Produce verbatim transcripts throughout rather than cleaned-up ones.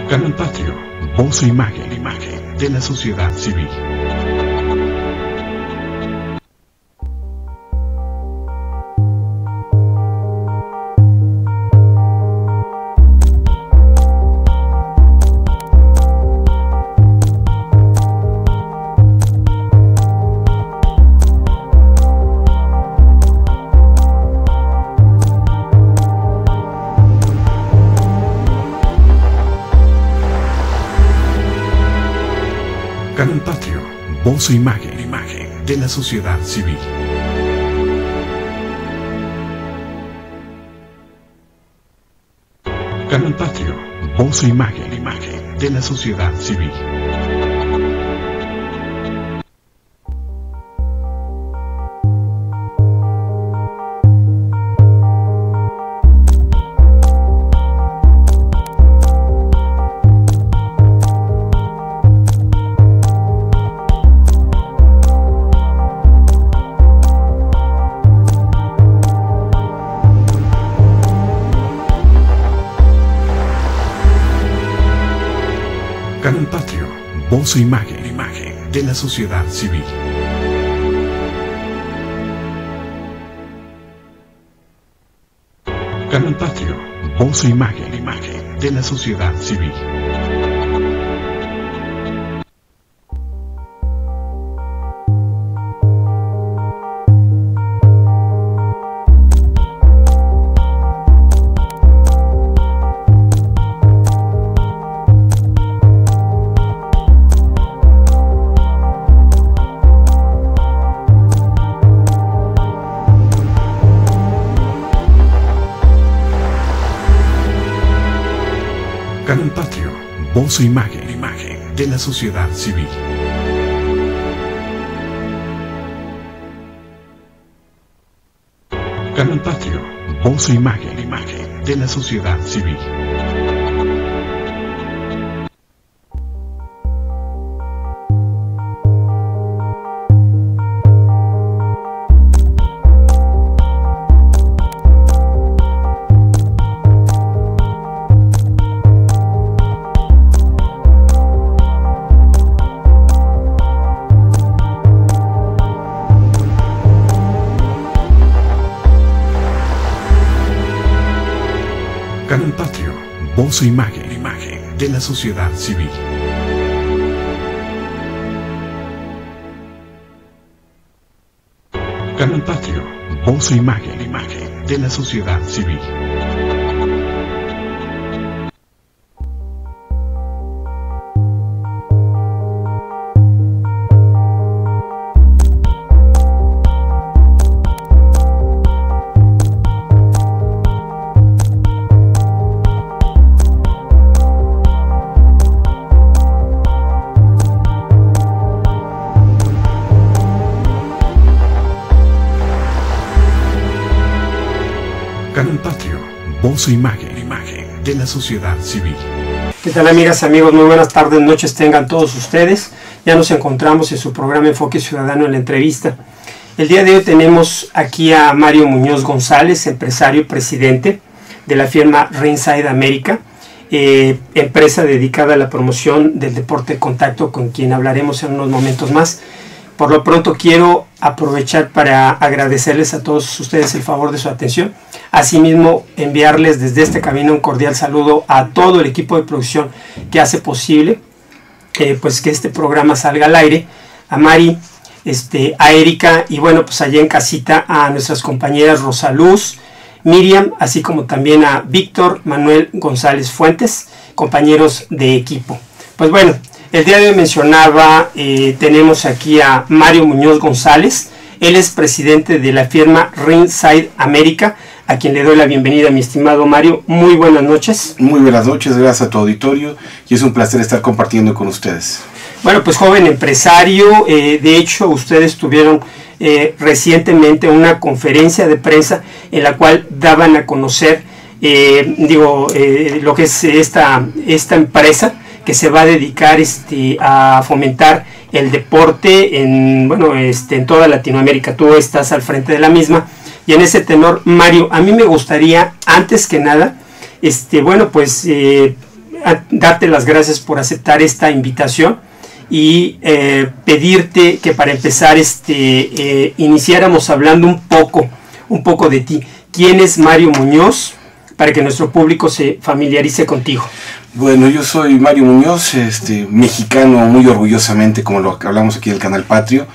Canal Patrio, voz e imagen, imagen de la sociedad civil. Canal Patrio, voz e imagen, imagen de la sociedad civil. Canal Patrio, voz e imagen, imagen de la sociedad civil. Canal Patrio, voz e imagen, imagen de la sociedad civil. Canal Patrio, voz e imagen, imagen de la sociedad civil. Canal Patrio, voz e imagen, imagen de la sociedad civil. Canal Patrio, voz e imagen, imagen de la sociedad civil. Canal Patrio, voz e imagen, imagen de la sociedad civil. Canal Patrio, voz e imagen, imagen de la sociedad civil. Canal Patrio, voz e imagen, imagen de la sociedad civil. ¿Qué tal, amigas, amigos? Muy buenas tardes, noches tengan todos ustedes. Ya nos encontramos en su programa Enfoque Ciudadano en la entrevista. El día de hoy tenemos aquí a Mario Muñoz González, empresario y presidente de la firma Ringside America, eh, empresa dedicada a la promoción del deporte de contacto, con quien hablaremos en unos momentos más. Por lo pronto quiero aprovechar para agradecerles a todos ustedes el favor de su atención. Asimismo, enviarles desde este camino un cordial saludo a todo el equipo de producción que hace posible eh, pues que este programa salga al aire. A Mari, este, a Erika y bueno, pues allá en casita a nuestras compañeras Rosaluz, Miriam, así como también a Víctor Manuel González Fuentes, compañeros de equipo. Pues bueno, el día de hoy mencionaba, eh, tenemos aquí a Mario Muñoz González. Él es presidente de la firma Ringside America, a quien le doy la bienvenida, mi estimado Mario. Muy buenas noches. Muy buenas noches, gracias a tu auditorio y es un placer estar compartiendo con ustedes. Bueno, pues joven empresario, eh, de hecho ustedes tuvieron eh, recientemente una conferencia de prensa en la cual daban a conocer, eh, digo, eh, lo que es esta, esta empresa que se va a dedicar este, a fomentar el deporte en, bueno, este, en toda Latinoamérica. Tú estás al frente de la misma. Y en ese tenor, Mario, a mí me gustaría, antes que nada, este, bueno, pues eh, a, darte las gracias por aceptar esta invitación y eh, pedirte que para empezar este, eh, iniciáramos hablando un poco, un poco de ti. ¿Quién es Mario Muñoz? Para que nuestro público se familiarice contigo. Bueno, yo soy Mario Muñoz, este, mexicano muy orgullosamente, como lo hablamos aquí del Canal Patrio,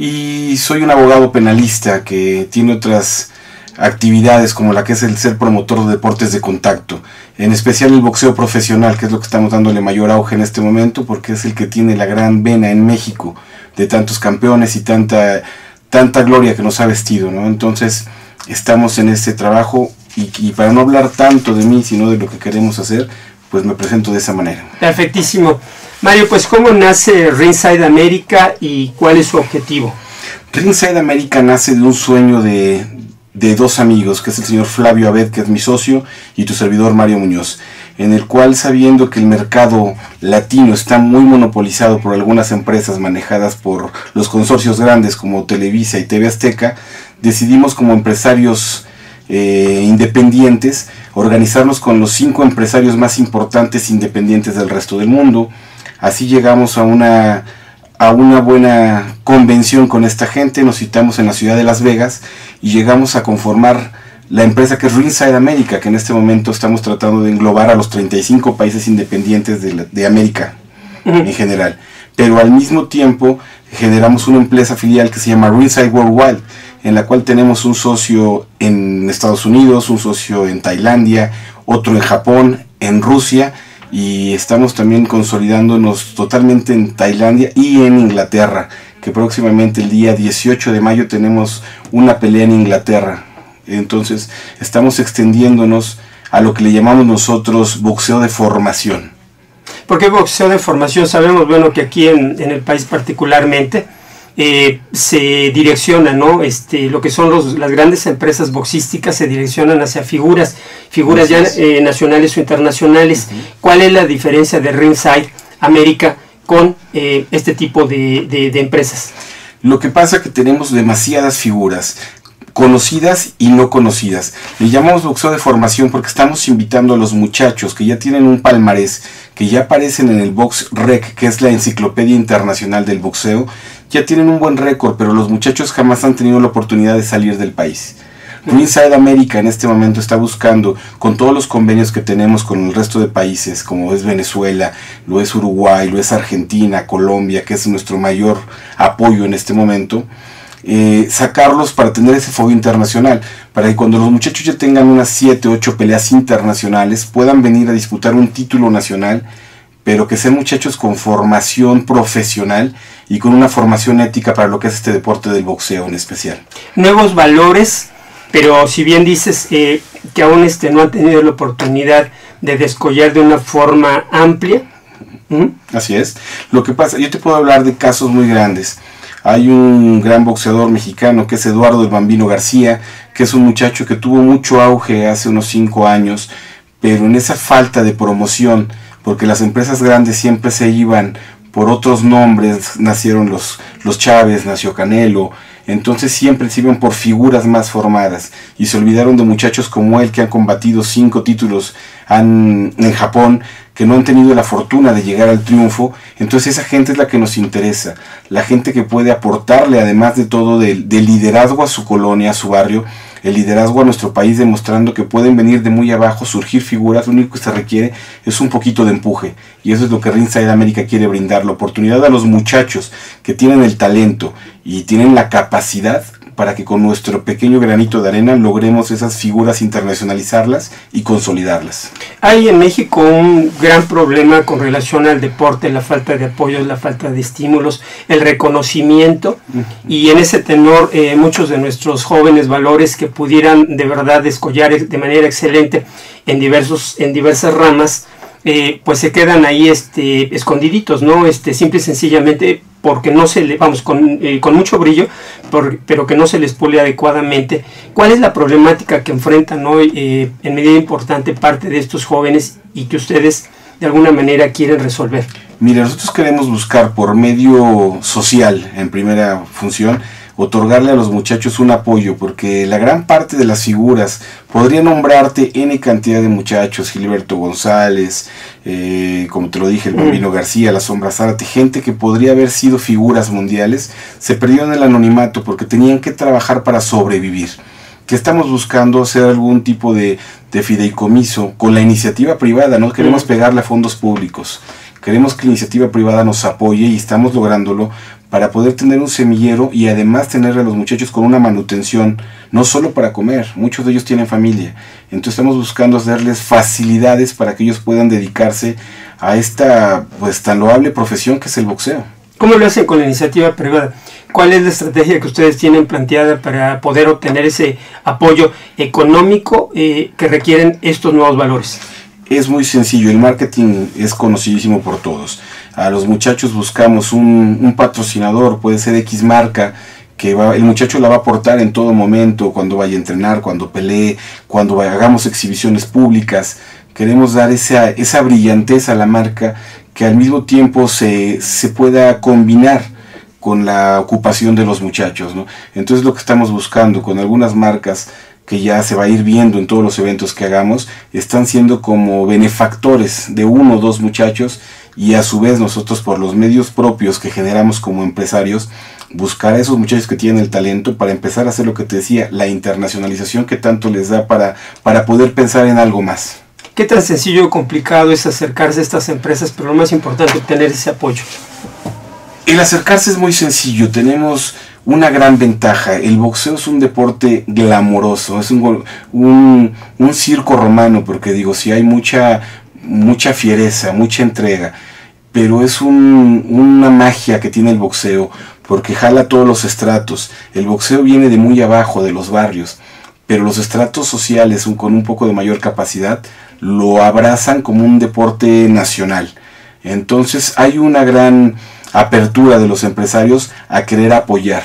y soy un abogado penalista que tiene otras actividades como la que es el ser promotor de deportes de contacto, en especial el boxeo profesional, que es lo que estamos dándole mayor auge en este momento, porque es el que tiene la gran vena en México de tantos campeones y tanta, tanta gloria que nos ha vestido, ¿no? Entonces estamos en este trabajo y, y para no hablar tanto de mí, sino de lo que queremos hacer, pues me presento de esa manera. Perfectísimo. Mario, pues ¿cómo nace Ringside America y cuál es su objetivo? Ringside America nace de un sueño de, de dos amigos, que es el señor Flavio Abed, que es mi socio, y tu servidor Mario Muñoz, en el cual, sabiendo que el mercado latino está muy monopolizado por algunas empresas manejadas por los consorcios grandes como Televisa y T V Azteca, decidimos como empresarios eh, independientes organizarnos con los cinco empresarios más importantes independientes del resto del mundo. Así llegamos a una, a una buena convención con esta gente, nos citamos en la ciudad de Las Vegas y llegamos a conformar la empresa que es Ringside America, que en este momento estamos tratando de englobar a los treinta y cinco países independientes de, la, de América uh-huh. en general. Pero al mismo tiempo generamos una empresa filial que se llama Ringside Worldwide, en la cual tenemos un socio en Estados Unidos, un socio en Tailandia, otro en Japón, en Rusia, y estamos también consolidándonos totalmente en Tailandia y en Inglaterra, que próximamente el día dieciocho de mayo tenemos una pelea en Inglaterra. Entonces estamos extendiéndonos a lo que le llamamos nosotros boxeo de formación. ¿Por qué boxeo de formación? Sabemos, bueno, que aquí en, en el país particularmente eh, se direcciona, ¿no? Este, lo que son los, las grandes empresas boxísticas se direccionan hacia figuras, figuras ya eh, nacionales o internacionales. Uh-huh. ¿Cuál es la diferencia de Ringside America con eh, este tipo de, de, de empresas? Lo que pasa es que tenemos demasiadas figuras, conocidas y no conocidas. Le llamamos boxeo de formación porque estamos invitando a los muchachos que ya tienen un palmarés, que ya aparecen en el Box Rec, que es la enciclopedia internacional del boxeo, ya tienen un buen récord, pero los muchachos jamás han tenido la oportunidad de salir del país. Ringside America en este momento está buscando, con todos los convenios que tenemos con el resto de países, como es Venezuela, lo es Uruguay, lo es Argentina, Colombia, que es nuestro mayor apoyo en este momento, Eh, sacarlos para tener ese fuego internacional, para que cuando los muchachos ya tengan unas siete, ocho peleas internacionales puedan venir a disputar un título nacional, pero que sean muchachos con formación profesional y con una formación ética para lo que es este deporte del boxeo en especial. Nuevos valores, pero si bien dices eh, que aún este, no han tenido la oportunidad de descollar de una forma amplia. ¿Mm? Así es. Lo que pasa, yo te puedo hablar de casos muy grandes. Hay un gran boxeador mexicano que es Eduardo el Bambino García, que es un muchacho que tuvo mucho auge hace unos cinco años, pero en esa falta de promoción, porque las empresas grandes siempre se iban por otros nombres, nacieron los, los Chávez, nació Canelo, entonces siempre se iban por figuras más formadas y se olvidaron de muchachos como él que han combatido cinco títulos han, en Japón, que no han tenido la fortuna de llegar al triunfo. Entonces esa gente es la que nos interesa, la gente que puede aportarle, además de todo, del de liderazgo a su colonia, a su barrio, el liderazgo a nuestro país, demostrando que pueden venir de muy abajo, surgir figuras. Lo único que se requiere es un poquito de empuje, y eso es lo que Ringside America quiere brindar, la oportunidad a los muchachos que tienen el talento y tienen la capacidad para que con nuestro pequeño granito de arena logremos esas figuras, internacionalizarlas y consolidarlas. Hay en México un gran problema con relación al deporte, la falta de apoyos, la falta de estímulos, el reconocimiento, uh-huh. y en ese tenor eh, muchos de nuestros jóvenes valores que pudieran de verdad descollar de manera excelente en, diversos, en diversas ramas, eh, pues se quedan ahí este, escondiditos, ¿no? Este, simple y sencillamente porque no se le, vamos, con, eh, con mucho brillo, por, pero que no se les pule adecuadamente. ¿Cuál es la problemática que enfrentan hoy eh, en medida importante parte de estos jóvenes y que ustedes de alguna manera quieren resolver? Mira, nosotros queremos buscar por medio social, en primera función, otorgarle a los muchachos un apoyo, porque la gran parte de las figuras, podría nombrarte N cantidad de muchachos, Gilberto González, eh, como te lo dije, el Bambino mm. García, la Sombra Zárate, gente que podría haber sido figuras mundiales, se perdieron en el anonimato porque tenían que trabajar para sobrevivir. Que estamos buscando hacer algún tipo de, de fideicomiso con la iniciativa privada, no queremos mm. pegarle a fondos públicos, queremos que la iniciativa privada nos apoye y estamos lográndolo para poder tener un semillero y además tener a los muchachos con una manutención, no solo para comer, muchos de ellos tienen familia, entonces estamos buscando hacerles facilidades para que ellos puedan dedicarse a esta pues tan loable profesión que es el boxeo. ¿Cómo lo hacen con la iniciativa privada? ¿Cuál es la estrategia que ustedes tienen planteada para poder obtener ese apoyo económico eh, que requieren estos nuevos valores? Es muy sencillo, el marketing es conocidísimo por todos. A los muchachos buscamos un, un patrocinador, puede ser X marca, que va, el muchacho la va a aportar en todo momento, cuando vaya a entrenar, cuando pelee, cuando vaya, hagamos exhibiciones públicas. Queremos dar esa, esa brillantez a la marca, que al mismo tiempo se, se pueda combinar con la ocupación de los muchachos, ¿no? Entonces lo que estamos buscando con algunas marcas que ya se va a ir viendo en todos los eventos que hagamos, están siendo como benefactores de uno o dos muchachos, y a su vez nosotros por los medios propios que generamos como empresarios, buscar a esos muchachos que tienen el talento para empezar a hacer lo que te decía, la internacionalización que tanto les da para, para poder pensar en algo más. ¿Qué tan sencillo o complicado es acercarse a estas empresas, pero lo más importante, obtener ese apoyo? El acercarse es muy sencillo, tenemos una gran ventaja. El boxeo es un deporte glamoroso, es un, un, un circo romano, porque digo, si hay mucha, mucha fiereza, mucha entrega, pero es un, una magia que tiene el boxeo, porque jala todos los estratos. El boxeo viene de muy abajo, de los barrios, pero los estratos sociales con un poco de mayor capacidad lo abrazan como un deporte nacional. Entonces hay una gran apertura de los empresarios a querer apoyar,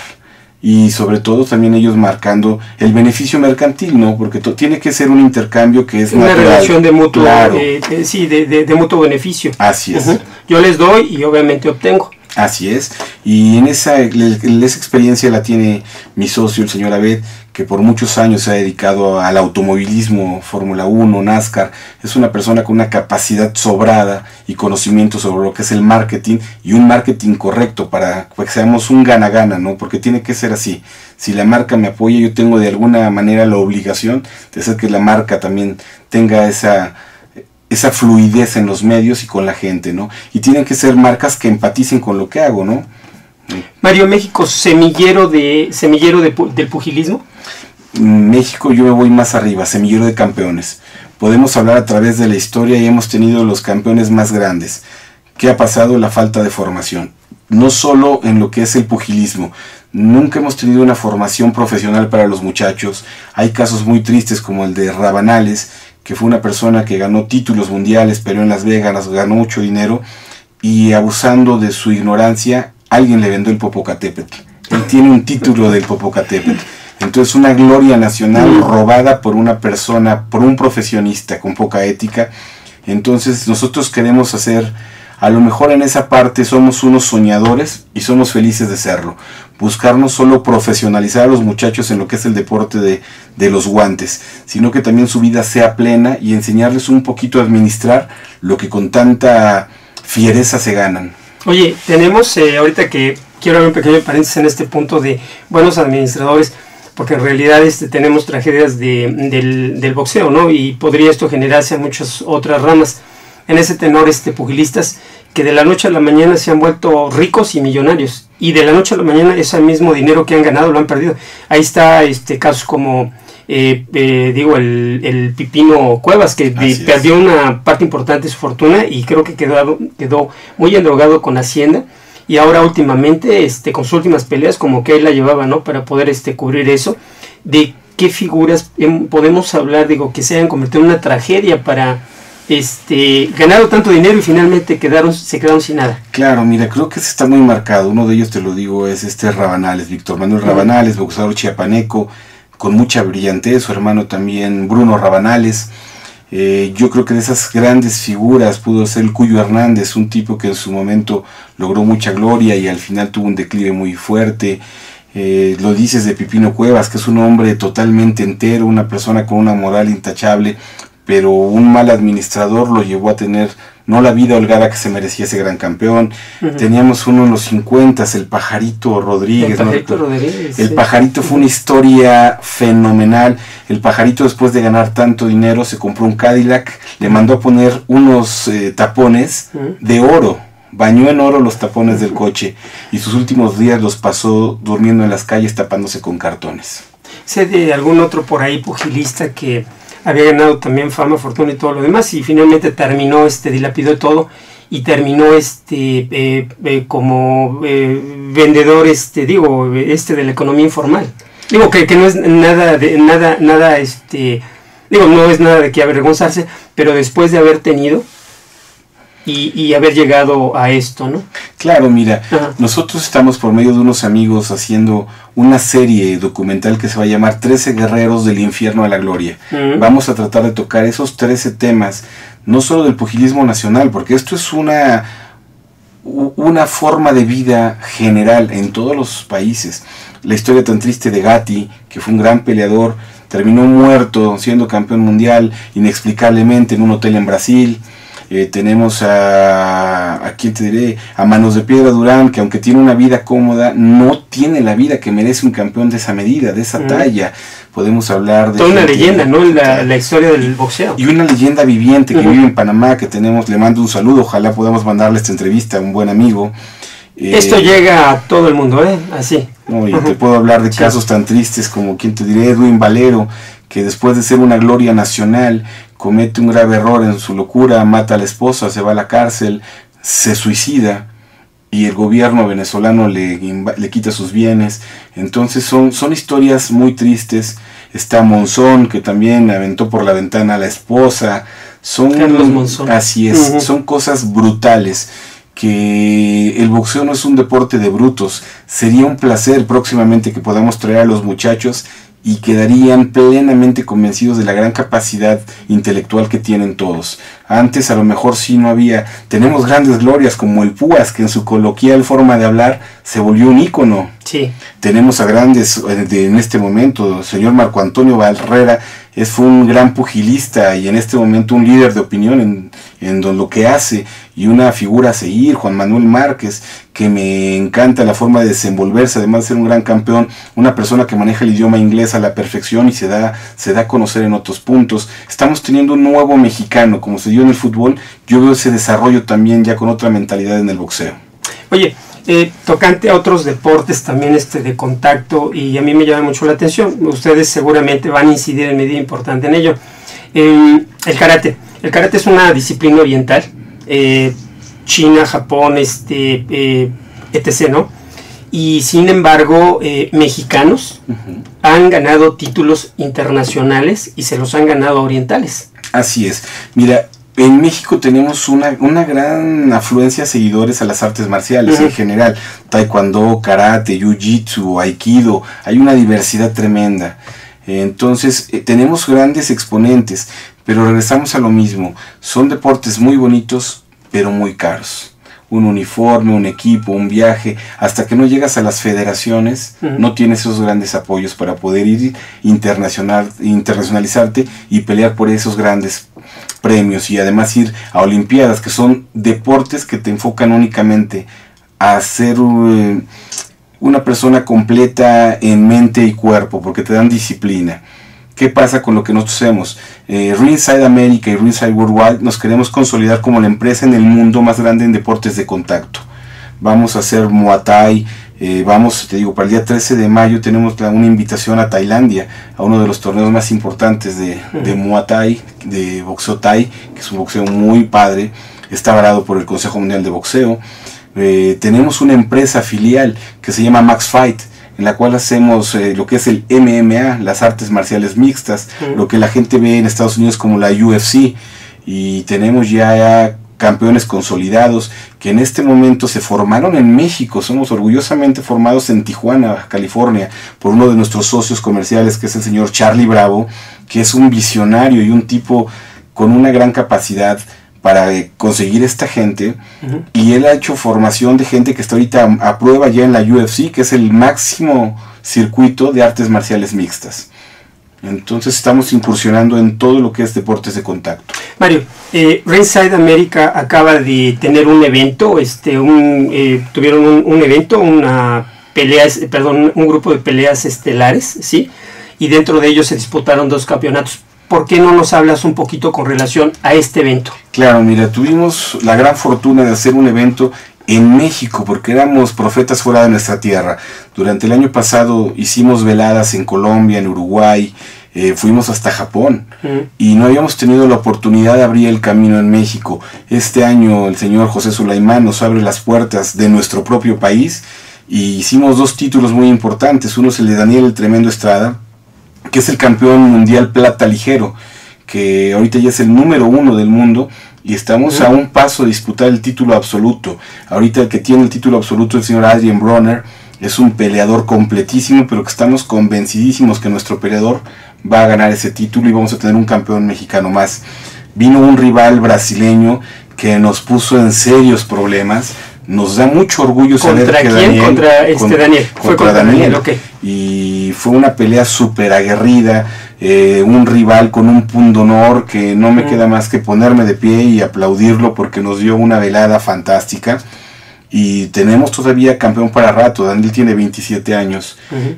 y sobre todo también ellos marcando el beneficio mercantil, ¿no? Porque tiene que ser un intercambio que es una natural. Relación de mutuo, claro. eh, eh, sí, de, de, de mutuo beneficio. Así es. Uh-huh. Yo les doy y obviamente obtengo. Así es, y en esa, esa experiencia la tiene mi socio, el señor Abed, que por muchos años se ha dedicado al automovilismo, Fórmula uno, NASCAR. Es una persona con una capacidad sobrada y conocimiento sobre lo que es el marketing, y un marketing correcto para que seamos un gana-gana, ¿no? Porque tiene que ser así. Si la marca me apoya, yo tengo de alguna manera la obligación de hacer que la marca también tenga esa... esa fluidez en los medios y con la gente, ¿no? Y tienen que ser marcas que empaticen con lo que hago, ¿no? Mario, México, semillero de semillero de, del pugilismo. México, yo me voy más arriba, semillero de campeones. Podemos hablar a través de la historia y hemos tenido los campeones más grandes. ¿Qué ha pasado? La falta de formación. No solo en lo que es el pugilismo. Nunca hemos tenido una formación profesional para los muchachos. Hay casos muy tristes como el de Rabanales, que fue una persona que ganó títulos mundiales, peleó en Las Vegas, ganó mucho dinero, y abusando de su ignorancia, alguien le vendió el Popocatépetl. Él tiene un título del Popocatépetl. Entonces una gloria nacional robada por una persona, por un profesionista con poca ética. Entonces nosotros queremos hacer, a lo mejor en esa parte somos unos soñadores y somos felices de serlo. Buscar no solo profesionalizar a los muchachos en lo que es el deporte de, de los guantes, sino que también su vida sea plena y enseñarles un poquito a administrar lo que con tanta fiereza se ganan. Oye, tenemos eh, ahorita que quiero dar un pequeño paréntesis en este punto de buenos administradores, porque en realidad este, tenemos tragedias de, del, del boxeo, ¿no? Y podría esto generarse a muchas otras ramas. En ese tenor, este, pugilistas que de la noche a la mañana se han vuelto ricos y millonarios, y de la noche a la mañana ese mismo dinero que han ganado lo han perdido. Ahí está este casos como eh, eh, digo el, el Pipino Cuevas, que de, perdió una parte importante de su fortuna y creo que quedó, quedó muy endrogado con Hacienda, y ahora últimamente este, con sus últimas peleas como que él la llevaba, ¿no? Para poder este, cubrir eso. ¿De qué figuras eh, podemos hablar, digo, que se hayan convertido en una tragedia para este ganaron tanto dinero y finalmente quedaron se quedaron sin nada? Claro, mira, creo que está muy marcado. Uno de ellos, te lo digo, es este Rabanales, Víctor Manuel Rabanales, boxeador chiapaneco con mucha brillantez. Su hermano también, Bruno Rabanales. Eh, yo creo que de esas grandes figuras pudo ser el Cuyo Hernández, un tipo que en su momento logró mucha gloria y al final tuvo un declive muy fuerte. Eh, lo dices de Pipino Cuevas, que es un hombre totalmente entero, una persona con una moral intachable, pero un mal administrador lo llevó a tener no la vida holgada que se merecía ese gran campeón. Uh-huh. Teníamos uno en los cincuenta, el Pajarito Rodríguez. El Pajarito, ¿no? Rodríguez, el sí. Pajarito fue una historia fenomenal. El Pajarito, después de ganar tanto dinero, se compró un Cadillac, le mandó a poner unos eh, tapones uh-huh. de oro. Bañó en oro los tapones del coche y sus últimos días los pasó durmiendo en las calles tapándose con cartones. Sé de algún otro por ahí pugilista que había ganado también fama, fortuna y todo lo demás, y finalmente terminó, este, dilapidó todo y terminó este eh, eh, como eh, vendedor, este, digo, este de la economía informal. Digo que, que no es nada de nada, nada, este, digo, no es nada de que avergonzarse, pero después de haber tenido y, y haber llegado a esto, ¿no? Claro, mira, Ajá. nosotros estamos por medio de unos amigos haciendo una serie documental que se va a llamar trece Guerreros del Infierno a la Gloria. Uh-huh. Vamos a tratar de tocar esos trece temas, no solo del pugilismo nacional, porque esto es una, una forma de vida general en todos los países. La historia tan triste de Gatti, que fue un gran peleador, terminó muerto siendo campeón mundial inexplicablemente en un hotel en Brasil. Eh, tenemos a, a quién te diré, a Manos de Piedra Durán, que aunque tiene una vida cómoda, no tiene la vida que merece un campeón de esa medida, de esa mm. talla. Podemos hablar de... Toda una leyenda, ¿no? La, la historia del boxeo. Y una leyenda viviente que uh-huh. vive en Panamá, que tenemos, le mando un saludo, ojalá podamos mandarle esta entrevista a un buen amigo. Eh, Esto llega a todo el mundo, ¿eh? Así. No, y uh-huh. te puedo hablar de sí. casos tan tristes como, quién te diré, Edwin Valero, que después de ser una gloria nacional, comete un grave error en su locura, mata a la esposa, se va a la cárcel, se suicida y el gobierno venezolano le, le quita sus bienes. Entonces son, son historias muy tristes. Está Monzón, que también aventó por la ventana a la esposa. Son, Carlos Monzón. Así es, uh-huh. son cosas brutales. Que el boxeo no es un deporte de brutos. Sería un placer próximamente que podamos traer a los muchachos y quedarían plenamente convencidos de la gran capacidad intelectual que tienen todos. Antes a lo mejor sí no había, tenemos grandes glorias como el Púas, que en su coloquial forma de hablar se volvió un ícono. Sí. Tenemos a grandes de, en este momento, el señor Marco Antonio Barrera, es fue un gran pugilista y en este momento un líder de opinión en, en lo que hace, y una figura a seguir, Juan Manuel Márquez, que me encanta la forma de desenvolverse, además de ser un gran campeón, una persona que maneja el idioma inglés a la perfección y se da, se da a conocer en otros puntos. Estamos teniendo un nuevo mexicano, como se dio en el fútbol. Yo veo ese desarrollo también ya con otra mentalidad en el boxeo. Oye, eh, tocante a otros deportes también este de contacto, y a mí me llama mucho la atención, ustedes seguramente van a incidir en medida importante en ello. Eh, el karate. El karate es una disciplina oriental, eh, China, Japón, este, eh, etcétera, ¿no? Y sin embargo, eh, mexicanos uh-huh. han ganado títulos internacionales y se los han ganado orientales. Así es. Mira, en México tenemos una, una gran afluencia de seguidores a las artes marciales uh-huh. en general. Taekwondo, karate, jiu-jitsu, aikido. Hay una diversidad tremenda. Entonces, eh, tenemos grandes exponentes, pero regresamos a lo mismo. Son deportes muy bonitos, pero muy caros. Un uniforme, un equipo, un viaje, hasta que no llegas a las federaciones, uh-huh. no tienes esos grandes apoyos para poder ir internacional, internacionalizarte y pelear por esos grandes premios, y además ir a olimpiadas, que son deportes que te enfocan únicamente a ser uh, una persona completa en mente y cuerpo, porque te dan disciplina. ¿Qué pasa con lo que nosotros hacemos? Eh, Ringside America y Ringside Worldwide nos queremos consolidar como la empresa en el mundo más grande en deportes de contacto. Vamos a hacer Muay Thai, eh, vamos, te digo, para el día trece de mayo tenemos la, una invitación a Tailandia, a uno de los torneos más importantes de, de Muay Thai, de boxeo Thai, que es un boxeo muy padre, está avalado por el Consejo Mundial de Boxeo. Eh, tenemos una empresa filial que se llama Max Fight, en la cual hacemos eh, lo que es el M M A, las artes marciales mixtas, uh-huh. lo que la gente ve en Estados Unidos como la U F C, y tenemos ya campeones consolidados que en este momento se formaron en México. Somos orgullosamente formados en Tijuana, California, por uno de nuestros socios comerciales, que es el señor Charlie Bravo, que es un visionario y un tipo con una gran capacidad para eh, conseguir esta gente, uh-huh. y él ha hecho formación de gente que está ahorita a, a prueba ya en la U F C, que es el máximo circuito de artes marciales mixtas. Entonces estamos incursionando en todo lo que es deportes de contacto. Mario, eh, Ringside America acaba de tener un evento, este, un, eh, tuvieron un, un evento, una peleas, perdón, un grupo de peleas estelares, ¿sí? Y dentro de ellos se disputaron dos campeonatos. ¿Por qué no nos hablas un poquito con relación a este evento? Claro, mira, tuvimos la gran fortuna de hacer un evento en México, porque éramos profetas fuera de nuestra tierra. Durante el año pasado hicimos veladas en Colombia, en Uruguay, eh, fuimos hasta Japón, mm. y no habíamos tenido la oportunidad de abrir el camino en México. Este año el señor José Sulaimán nos abre las puertas de nuestro propio país, y hicimos dos títulos muy importantes. Uno es el de Daniel el Tremendo Estrada, que es el campeón mundial plata ligero, que ahorita ya es el número uno del mundo, y estamos a un paso de disputar el título absoluto. Ahorita el que tiene el título absoluto es el señor Adrian Bronner, es un peleador completísimo, pero que estamos convencidísimos que nuestro peleador va a ganar ese título y vamos a tener un campeón mexicano más. Vino un rival brasileño que nos puso en serios problemas. Nos da mucho orgullo saber ¿Contra que quién? Daniel, contra este con, Daniel. Contra, fue contra Daniel, Daniel. Okay. Y fue una pelea súper aguerrida, eh, un rival con un pundonor que no me mm. queda más que ponerme de pie y aplaudirlo, porque nos dio una velada fantástica. Y tenemos todavía campeón para rato. Daniel tiene veintisiete años, uh-huh.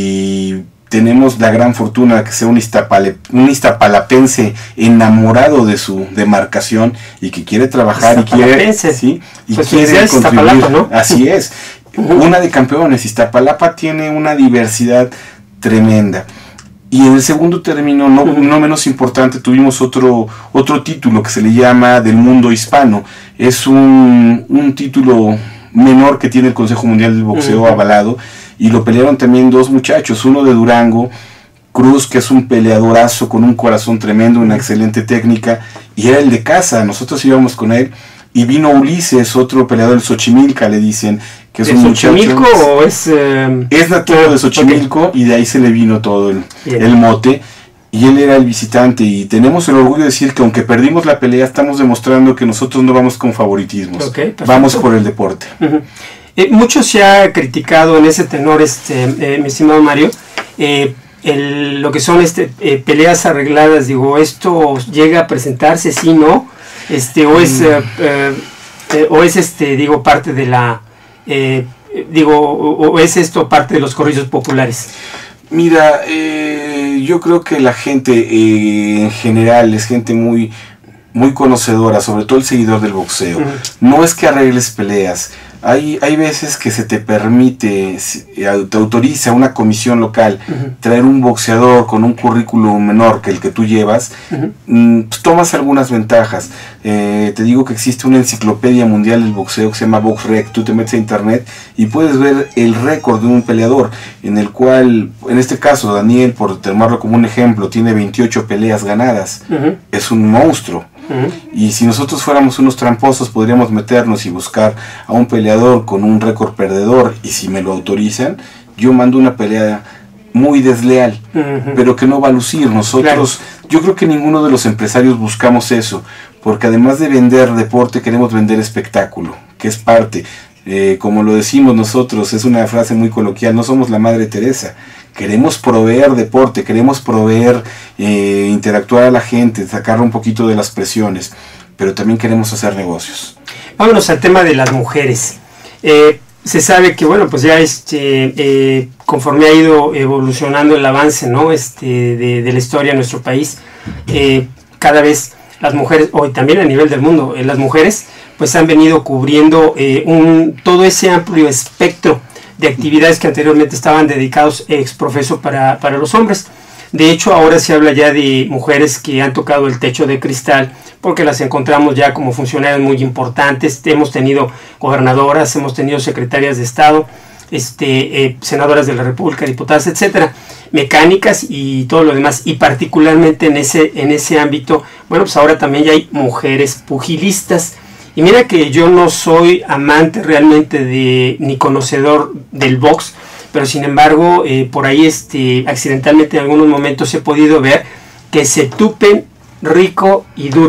y tenemos la gran fortuna de que sea un, Iztapale, un iztapalapense enamorado de su demarcación y que quiere trabajar y quiere, ¿sí? y pues quiere contribuir, ¿no? Así es, uh-huh. una de campeones. Iztapalapa tiene una diversidad tremenda. Y en el segundo término, no, uh-huh. no menos importante, tuvimos otro, otro título que se le llama del mundo hispano. Es un, un título menor que tiene el Consejo Mundial del Boxeo, uh-huh. avalado, y lo pelearon también dos muchachos, uno de Durango, Cruz, que es un peleadorazo con un corazón tremendo, una excelente técnica, y era el de casa. Nosotros íbamos con él, y vino Ulises, otro peleador del Xochimilca, le dicen, que es ¿De un Xochimilco muchacho, o es...? Eh, es nativo de Xochimilco, okay. y de ahí se le vino todo el, el mote, y él era el visitante, y tenemos el orgullo de decir que aunque perdimos la pelea, estamos demostrando que nosotros no vamos con favoritismos, okay, vamos por el deporte. Uh-huh. Eh, mucho se ha criticado en ese tenor, este, eh, mi estimado Mario, eh, el, lo que son este, eh, peleas arregladas. Digo, ¿esto llega a presentarse, sí, no? Este, o es, mm. eh, eh, o es este, digo, parte de la, eh, digo, o, o es esto parte de los corrillos populares. Mira, eh, yo creo que la gente eh, en general es gente muy, muy conocedora, sobre todo el seguidor del boxeo. Uh-huh. No es que arregles peleas. Hay, hay veces que se te permite, te autoriza una comisión local, uh-huh. traer un boxeador con un currículum menor que el que tú llevas, uh-huh. mm, pues tomas algunas ventajas. Eh, te digo que existe una enciclopedia mundial del boxeo que se llama BoxRec. Tú te metes a internet y puedes ver el récord de un peleador, en el cual, en este caso, Daniel, por tomarlo como un ejemplo, tiene veintiocho peleas ganadas. Uh-huh. Es un monstruo. Uh-huh. Y si nosotros fuéramos unos tramposos, podríamos meternos y buscar a un peleador con un récord perdedor, y si me lo autorizan, yo mando una pelea muy desleal, uh-huh. pero que no va a lucir. Nosotros, claro. yo creo que ninguno de los empresarios buscamos eso, porque además de vender deporte, queremos vender espectáculo, que es parte, eh, como lo decimos nosotros, es una frase muy coloquial, no somos la Madre Teresa. Queremos proveer deporte, queremos proveer, eh, interactuar a la gente, sacarle un poquito de las presiones, pero también queremos hacer negocios. Vámonos al tema de las mujeres. Eh, se sabe que, bueno, pues ya este, eh, conforme ha ido evolucionando el avance, ¿no? este, de, de la historia en nuestro país, eh, cada vez las mujeres, hoy también a nivel del mundo, eh, las mujeres pues han venido cubriendo eh, un, todo ese amplio espectro de actividades que anteriormente estaban dedicados ex profeso para, para los hombres. De hecho, ahora se habla ya de mujeres que han tocado el techo de cristal, porque las encontramos ya como funcionarias muy importantes. Hemos tenido gobernadoras, hemos tenido secretarias de Estado, este, eh, senadoras de la República, diputadas, etcétera, mecánicas y todo lo demás. Y particularmente en ese, en ese ámbito, bueno, pues ahora también ya hay mujeres pugilistas. Y mira que yo no soy amante realmente de ni conocedor del box, pero sin embargo eh, por ahí este, accidentalmente en algunos momentos he podido ver que se tupen rico y duro.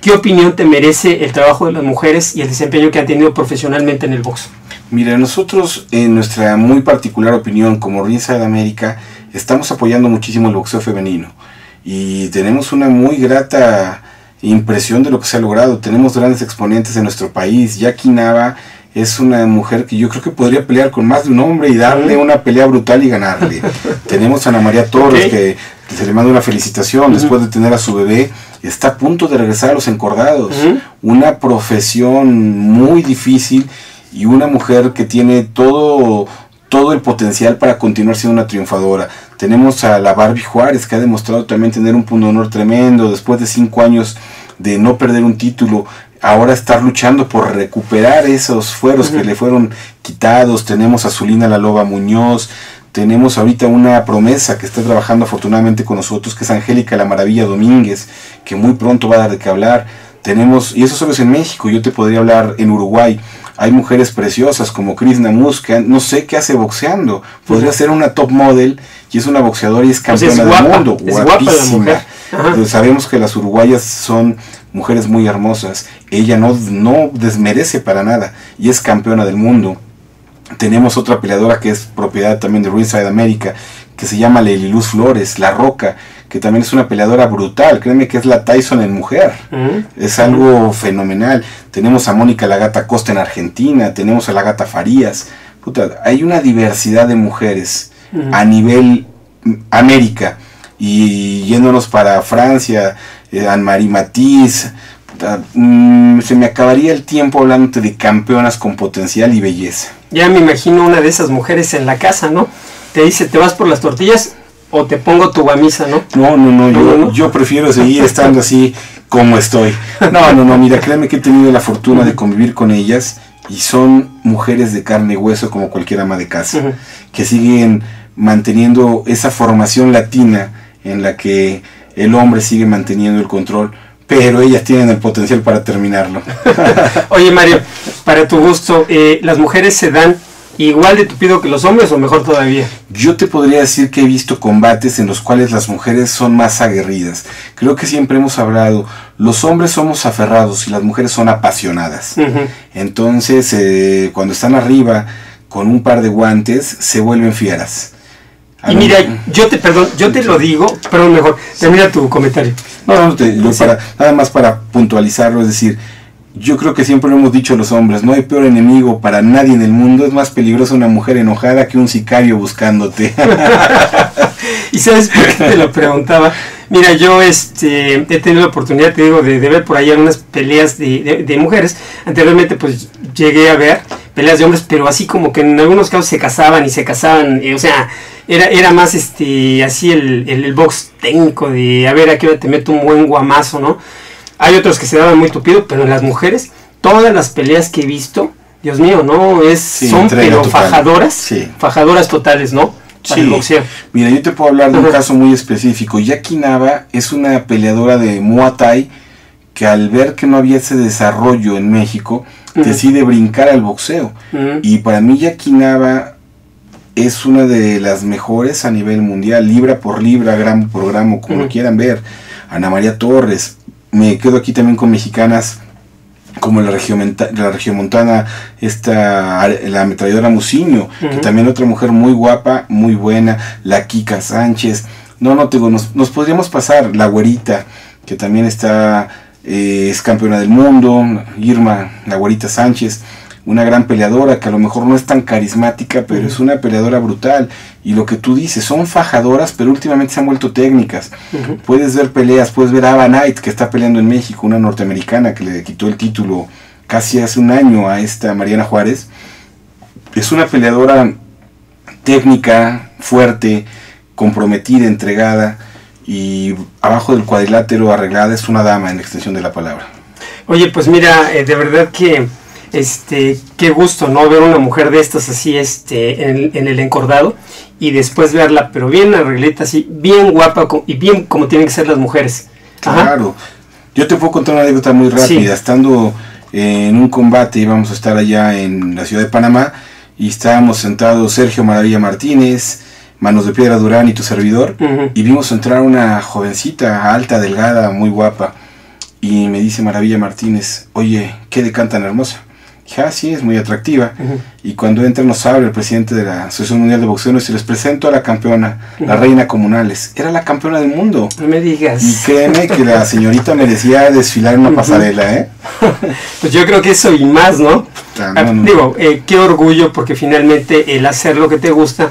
¿qué opinión te merece el trabajo de las mujeres y el desempeño que han tenido profesionalmente en el box? Mira, nosotros, en nuestra muy particular opinión, como Ringside América, estamos apoyando muchísimo el boxeo femenino. Y tenemos una muy grata impresión de lo que se ha logrado. Tenemos grandes exponentes en nuestro país. Jackie Nava es una mujer que yo creo que podría pelear con más de un hombre y darle una pelea brutal y ganarle. Tenemos a Ana María Torres, okay, que, que se le manda una felicitación, uh-huh, después de tener a su bebé. Está a punto de regresar a los encordados. Uh-huh. Una profesión muy difícil y una mujer que tiene todo, todo el potencial para continuar siendo una triunfadora. Tenemos a la Barbie Juárez, que ha demostrado también tener un punto de honor tremendo, después de cinco años de no perder un título, ahora estar luchando por recuperar esos fueros uh-huh. que le fueron quitados. Tenemos a Zulina La Loba Muñoz, tenemos ahorita una promesa que está trabajando afortunadamente con nosotros, que es Angélica La Maravilla Domínguez, que muy pronto va a dar de qué hablar. Tenemos, y eso solo es en México, yo te podría hablar en Uruguay. Hay mujeres preciosas como Cris Namus, que no sé qué hace boxeando. Podría uh-huh. ser una top model y es una boxeadora y es campeona, o sea, es guapa, del mundo. Es guapísima. Entonces, sabemos que las uruguayas son mujeres muy hermosas. Ella no, no desmerece para nada y es campeona del mundo. Tenemos otra peleadora que es propiedad también de Ringside América, que se llama Leili Luz Flores, La Roca, que también es una peleadora brutal. Créeme que es la Tyson en mujer. Uh-huh. Es algo uh-huh. fenomenal. Tenemos a Mónica La Gata Costa en Argentina, tenemos a La Gata Farías. Puta, hay una diversidad de mujeres uh-huh. a nivel América. Y yéndonos para Francia, eh, Anne-Marie Matiz, puta, mmm, se me acabaría el tiempo hablándote de campeonas con potencial y belleza. Ya me imagino una de esas mujeres en la casa, ¿no? Te dice, ¿te vas por las tortillas o te pongo tu camisa, no? No, no, no, yo, no, no. yo prefiero seguir estando así como estoy. No, no, no, mira, créeme que he tenido la fortuna uh-huh. de convivir con ellas y son mujeres de carne y hueso como cualquier ama de casa, uh-huh. que siguen manteniendo esa formación latina en la que el hombre sigue manteniendo el control, pero ellas tienen el potencial para terminarlo. Oye, Mario, para tu gusto, eh, ¿las mujeres se dan igual de tupido que los hombres o mejor todavía? Yo te podría decir que he visto combates en los cuales las mujeres son más aguerridas. Creo que siempre hemos hablado, los hombres somos aferrados y las mujeres son apasionadas. Uh-huh. Entonces, eh, cuando están arriba con un par de guantes, se vuelven fieras. Y mira, yo te, perdón, yo te lo digo, perdón, mejor, termina tu comentario. No, no, te, yo para, nada más para puntualizarlo, es decir, yo creo que siempre lo hemos dicho los hombres, no hay peor enemigo para nadie en el mundo, es más peligrosa una mujer enojada que un sicario buscándote. ¿Y sabes por qué te lo preguntaba? Mira, yo este he tenido la oportunidad, te digo, de, de ver por ahí algunas peleas de, de, de mujeres. Anteriormente pues llegué a ver peleas de hombres, pero así como que en algunos casos se casaban y se casaban, eh, o sea, era, era más este así el, el, el box técnico de a ver a qué hora te meto un buen guamazo, ¿no? Hay otros que se daban muy tupido, pero en las mujeres, todas las peleas que he visto, Dios mío, ¿no? Es, sí, son pero total. fajadoras, sí. fajadoras totales, ¿no? Para sí. el boxeo. Mira, yo te puedo hablar de un uh-huh. caso muy específico. Jackie Nava es una peleadora de Muay Thai que al ver que no había ese desarrollo en México, uh-huh. decide brincar al boxeo. Uh-huh. Y para mí Jackie Nava es una de las mejores a nivel mundial, libra por libra, gramo por gramo, como uh-huh. lo quieran ver. Ana María Torres. Me quedo aquí también con mexicanas como la regiomontana, la regiomontana esta, la ametralladora Muciño, uh-huh. que también otra mujer muy guapa, muy buena, la Kika Sánchez. No, no, te digo, nos, nos podríamos pasar, la Güerita, que también está, eh, es campeona del mundo, Irma, la Güerita Sánchez, una gran peleadora que a lo mejor no es tan carismática, pero uh-huh. es una peleadora brutal. Y lo que tú dices, son fajadoras, pero últimamente se han vuelto técnicas. Uh-huh. Puedes ver peleas, puedes ver a Ava Knight, que está peleando en México, una norteamericana que le quitó el título casi hace un año a esta Mariana Juárez. Es una peleadora técnica, fuerte, comprometida, entregada, y abajo del cuadrilátero arreglada. Es una dama en la extensión de la palabra. Oye, pues mira, eh, de verdad que este qué gusto, ¿no? Ver una mujer de estas así este en, en el encordado y después verla, pero bien arregleta, así, bien guapa y bien como tienen que ser las mujeres. Ajá. Claro. Yo te puedo contar una anécdota muy rápida. Sí. Estando en un combate, íbamos a estar allá en la ciudad de Panamá y estábamos sentados Sergio Maravilla Martínez, Manos de Piedra Durán y tu servidor, uh-huh. y vimos entrar una jovencita alta, delgada, muy guapa. y me dice Maravilla Martínez, oye, ¿qué de tan hermosa? Dije, ah, sí, es muy atractiva. Uh-huh. Y cuando entra nos abre el presidente de la Asociación Mundial de Boxeo y se les presento a la campeona, uh-huh. la Reina Comunales. Era la campeona del mundo. No me digas. Y créeme que la señorita merecía desfilar en una uh-huh. pasarela, ¿eh? Pues yo creo que eso y más, ¿no? Ah, no, no. Digo, eh, qué orgullo, porque finalmente el hacer lo que te gusta,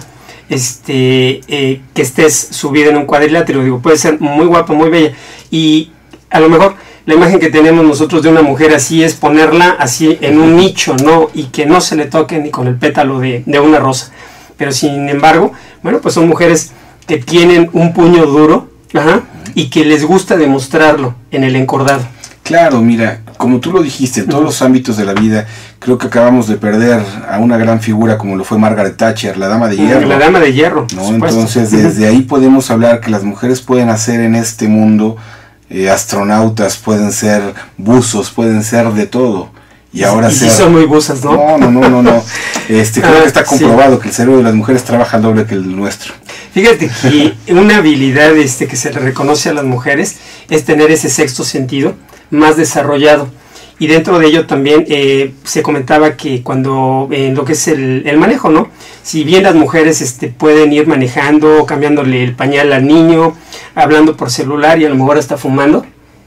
este, eh, que estés subida en un cuadrilátero, digo, puede ser muy guapa, muy bella. Y a lo mejor la imagen que tenemos nosotros de una mujer así es ponerla así en un nicho, ¿no? Y que no se le toque ni con el pétalo de, de una rosa. Pero sin embargo, bueno, pues son mujeres que tienen un puño duro, ajá, y que les gusta demostrarlo en el encordado. Claro, mira, como tú lo dijiste, en todos uh-huh. los ámbitos de la vida, creo que acabamos de perder a una gran figura como lo fue Margaret Thatcher, la dama de hierro. La dama de hierro, ¿no? Entonces, desde ahí podemos hablar que las mujeres pueden hacer en este mundo, eh, astronautas, pueden ser buzos, pueden ser de todo. Y ahora y ser... sí son muy buzas, ¿no? No, no, no, no, no. Este, creo ah, que está comprobado sí. que el cerebro de las mujeres trabaja al doble que el nuestro. Fíjate que una habilidad este, que se le reconoce a las mujeres es tener ese sexto sentido más desarrollado. Y dentro de ello también eh, se comentaba que cuando en eh, lo que es el, el manejo, ¿no? Si bien las mujeres este, pueden ir manejando, cambiándole el pañal al niño, hablando por celular y a lo mejor hasta fumando,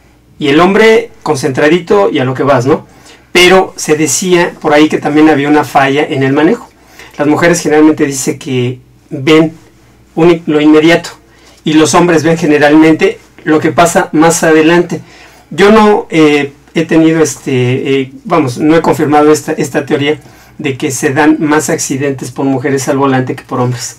y el hombre concentradito y a lo que vas, ¿no? Pero se decía por ahí que también había una falla en el manejo. Las mujeres generalmente dicen que ven un, lo inmediato y los hombres ven generalmente lo que pasa más adelante. Yo no eh, he tenido, este, eh, vamos, no he confirmado esta, esta teoría de que se dan más accidentes por mujeres al volante que por hombres.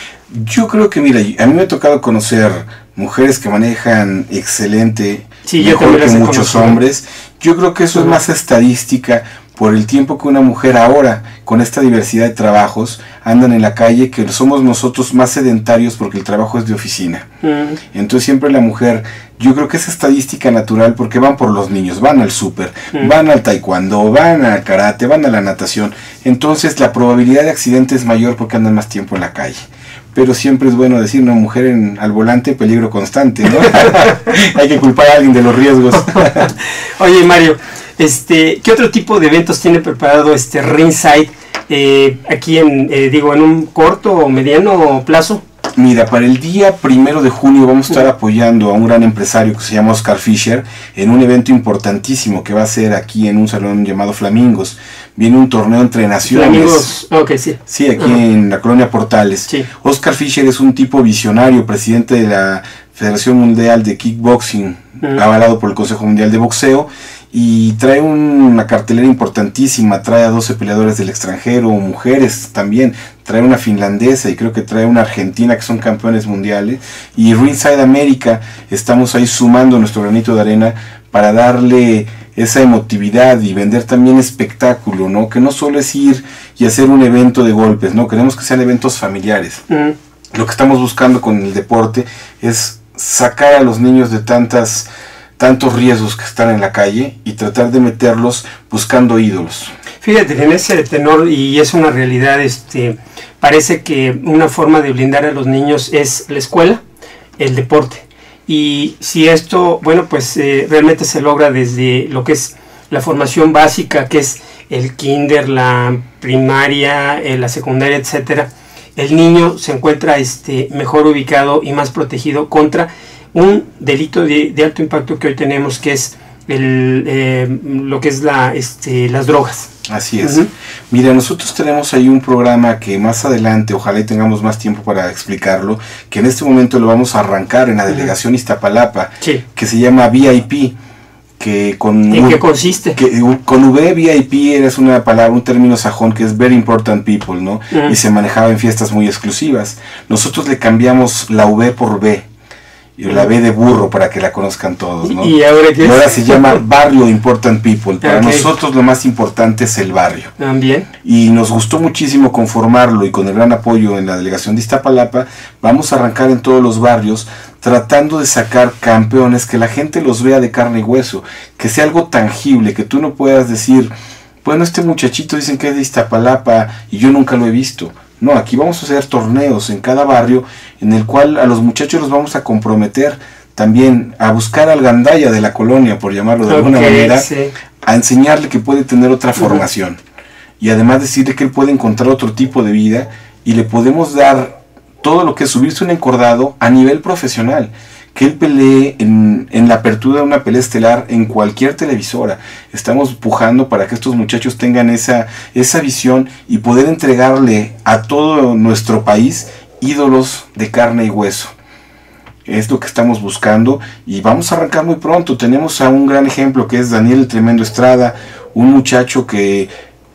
Yo creo que, mira, a mí me ha tocado conocer mujeres que manejan excelente, sí, mejor que muchos hombres. Yo creo que eso uh-huh. es más estadística por el tiempo que una mujer ahora, con esta diversidad de trabajos, andan en la calle, que somos nosotros más sedentarios porque el trabajo es de oficina. Uh-huh. Entonces siempre la mujer, yo creo que es estadística natural porque van por los niños, van al súper, uh-huh. van al taekwondo, van al karate, van a la natación. Entonces la probabilidad de accidente es mayor porque andan más tiempo en la calle. Pero siempre es bueno decir, una mujer en, al volante, peligro constante, ¿no? Hay que culpar a alguien de los riesgos. Oye, Mario, este, ¿qué otro tipo de eventos tiene preparado este Ringside eh, aquí en, eh, digo, en un corto o mediano plazo? Mira, para el día primero de junio vamos a estar apoyando a un gran empresario que se llama Oscar Fisher en un evento importantísimo que va a ser aquí en un salón llamado Flamingos. Viene un torneo entre naciones. Flamingos, ok, sí. Sí, aquí uh-huh. en la colonia Portales. Sí. Oscar Fisher es un tipo visionario, presidente de la Federación Mundial de Kickboxing, uh-huh. avalado por el Consejo Mundial de Boxeo. Y trae un, una cartelera importantísima, trae a doce peleadores del extranjero, mujeres también, trae una finlandesa y creo que trae una argentina que son campeones mundiales. Y Ringside América, estamos ahí sumando nuestro granito de arena para darle esa emotividad y vender también espectáculo, ¿no? Que no solo es ir y hacer un evento de golpes, ¿no? Queremos que sean eventos familiares. Mm. Lo que estamos buscando con el deporte es sacar a los niños de tantas... tantos riesgos que están en la calle y tratar de meterlos buscando ídolos. Fíjate, en ese tenor, y es una realidad, este, parece que una forma de blindar a los niños es la escuela, el deporte. Y si esto, bueno, pues eh, realmente se logra desde lo que es la formación básica, que es el kinder, la primaria, eh, la secundaria, etcétera, el niño se encuentra este, mejor ubicado y más protegido contra un delito de, de alto impacto que hoy tenemos, que es el, eh, lo que es la, este, las drogas. Así es. Uh-huh. Mira, nosotros tenemos ahí un programa que más adelante, ojalá y tengamos más tiempo para explicarlo, que en este momento lo vamos a arrancar en la delegación uh-huh. Iztapalapa, sí. que se llama V I P. Que con ¿En qué consiste? Que con V, V I P es una palabra, un término sajón que es Very Important People, ¿no? Uh-huh. Y se manejaba en fiestas muy exclusivas. Nosotros le cambiamos la V por B. Y la B de burro para que la conozcan todos, ¿no? Y ahora, ¿qué y ahora se llama Barrio Important People. Para okay. nosotros lo más importante es el barrio. También. Y nos gustó muchísimo conformarlo y con el gran apoyo en la delegación de Iztapalapa, vamos a arrancar en todos los barrios tratando de sacar campeones, que la gente los vea de carne y hueso, que sea algo tangible, que tú no puedas decir, bueno, este muchachito dicen que es de Iztapalapa y yo nunca lo he visto. No, aquí vamos a hacer torneos en cada barrio en el cual a los muchachos los vamos a comprometer también a buscar al gandaya de la colonia, por llamarlo de okay, alguna manera, sí. a enseñarle que puede tener otra formación. Uh-huh. Y además decirle que él puede encontrar otro tipo de vida y le podemos dar todo lo que es subirse un encordado a nivel profesional. Que él pelee en, en la apertura de una pelea estelar en cualquier televisora. Estamos pujando para que estos muchachos tengan esa, esa visión y poder entregarle a todo nuestro país ídolos de carne y hueso. Es lo que estamos buscando y vamos a arrancar muy pronto. Tenemos a un gran ejemplo que es Daniel el Tremendo Estrada, un muchacho que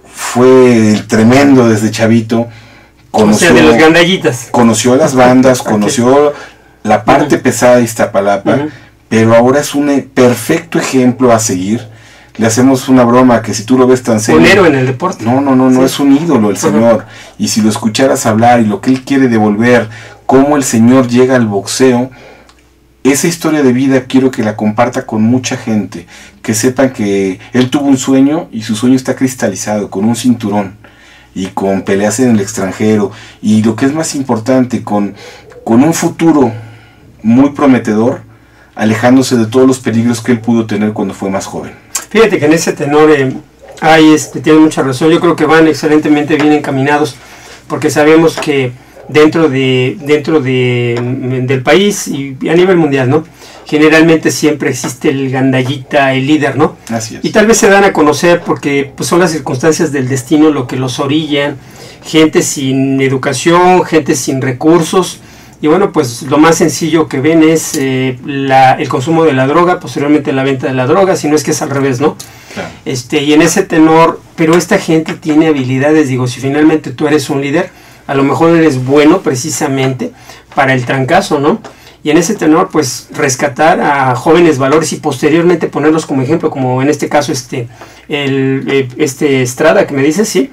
fue el tremendo desde chavito. Conoció, o sea, de los gandallitas. Conoció las bandas, conoció la parte uh-huh. pesada de Iztapalapa, uh-huh. pero ahora es un perfecto ejemplo a seguir. Le hacemos una broma que si tú lo ves tan serio... Un héroe en el deporte. No, no, no, no, sí. es un ídolo el uh-huh. señor. Y si lo escucharas hablar y lo que él quiere devolver, cómo el señor llega al boxeo, esa historia de vida quiero que la comparta con mucha gente, que sepan que él tuvo un sueño y su sueño está cristalizado, con un cinturón y con peleas en el extranjero y lo que es más importante, con, con un futuro muy prometedor, alejándose de todos los peligros que él pudo tener cuando fue más joven. Fíjate que en ese tenor eh, hay, este, tiene mucha razón. Yo creo que van excelentemente bien encaminados, porque sabemos que dentro de dentro de, del país y a nivel mundial, ¿no? Generalmente siempre existe el gandallita, el líder, ¿no? Así es. Y tal vez se dan a conocer porque pues, son las circunstancias del destino lo que los orillan, gente sin educación, gente sin recursos. Y bueno, pues lo más sencillo que ven es eh, la, el consumo de la droga, posteriormente la venta de la droga, si no es que es al revés, ¿no? Claro. Este, y en ese tenor, pero esta gente tiene habilidades, digo, si finalmente tú eres un líder, a lo mejor eres bueno precisamente para el trancazo, ¿no? Y en ese tenor, pues rescatar a jóvenes valores y posteriormente ponerlos como ejemplo, como en este caso este, el, este Estrada que me dices, sí,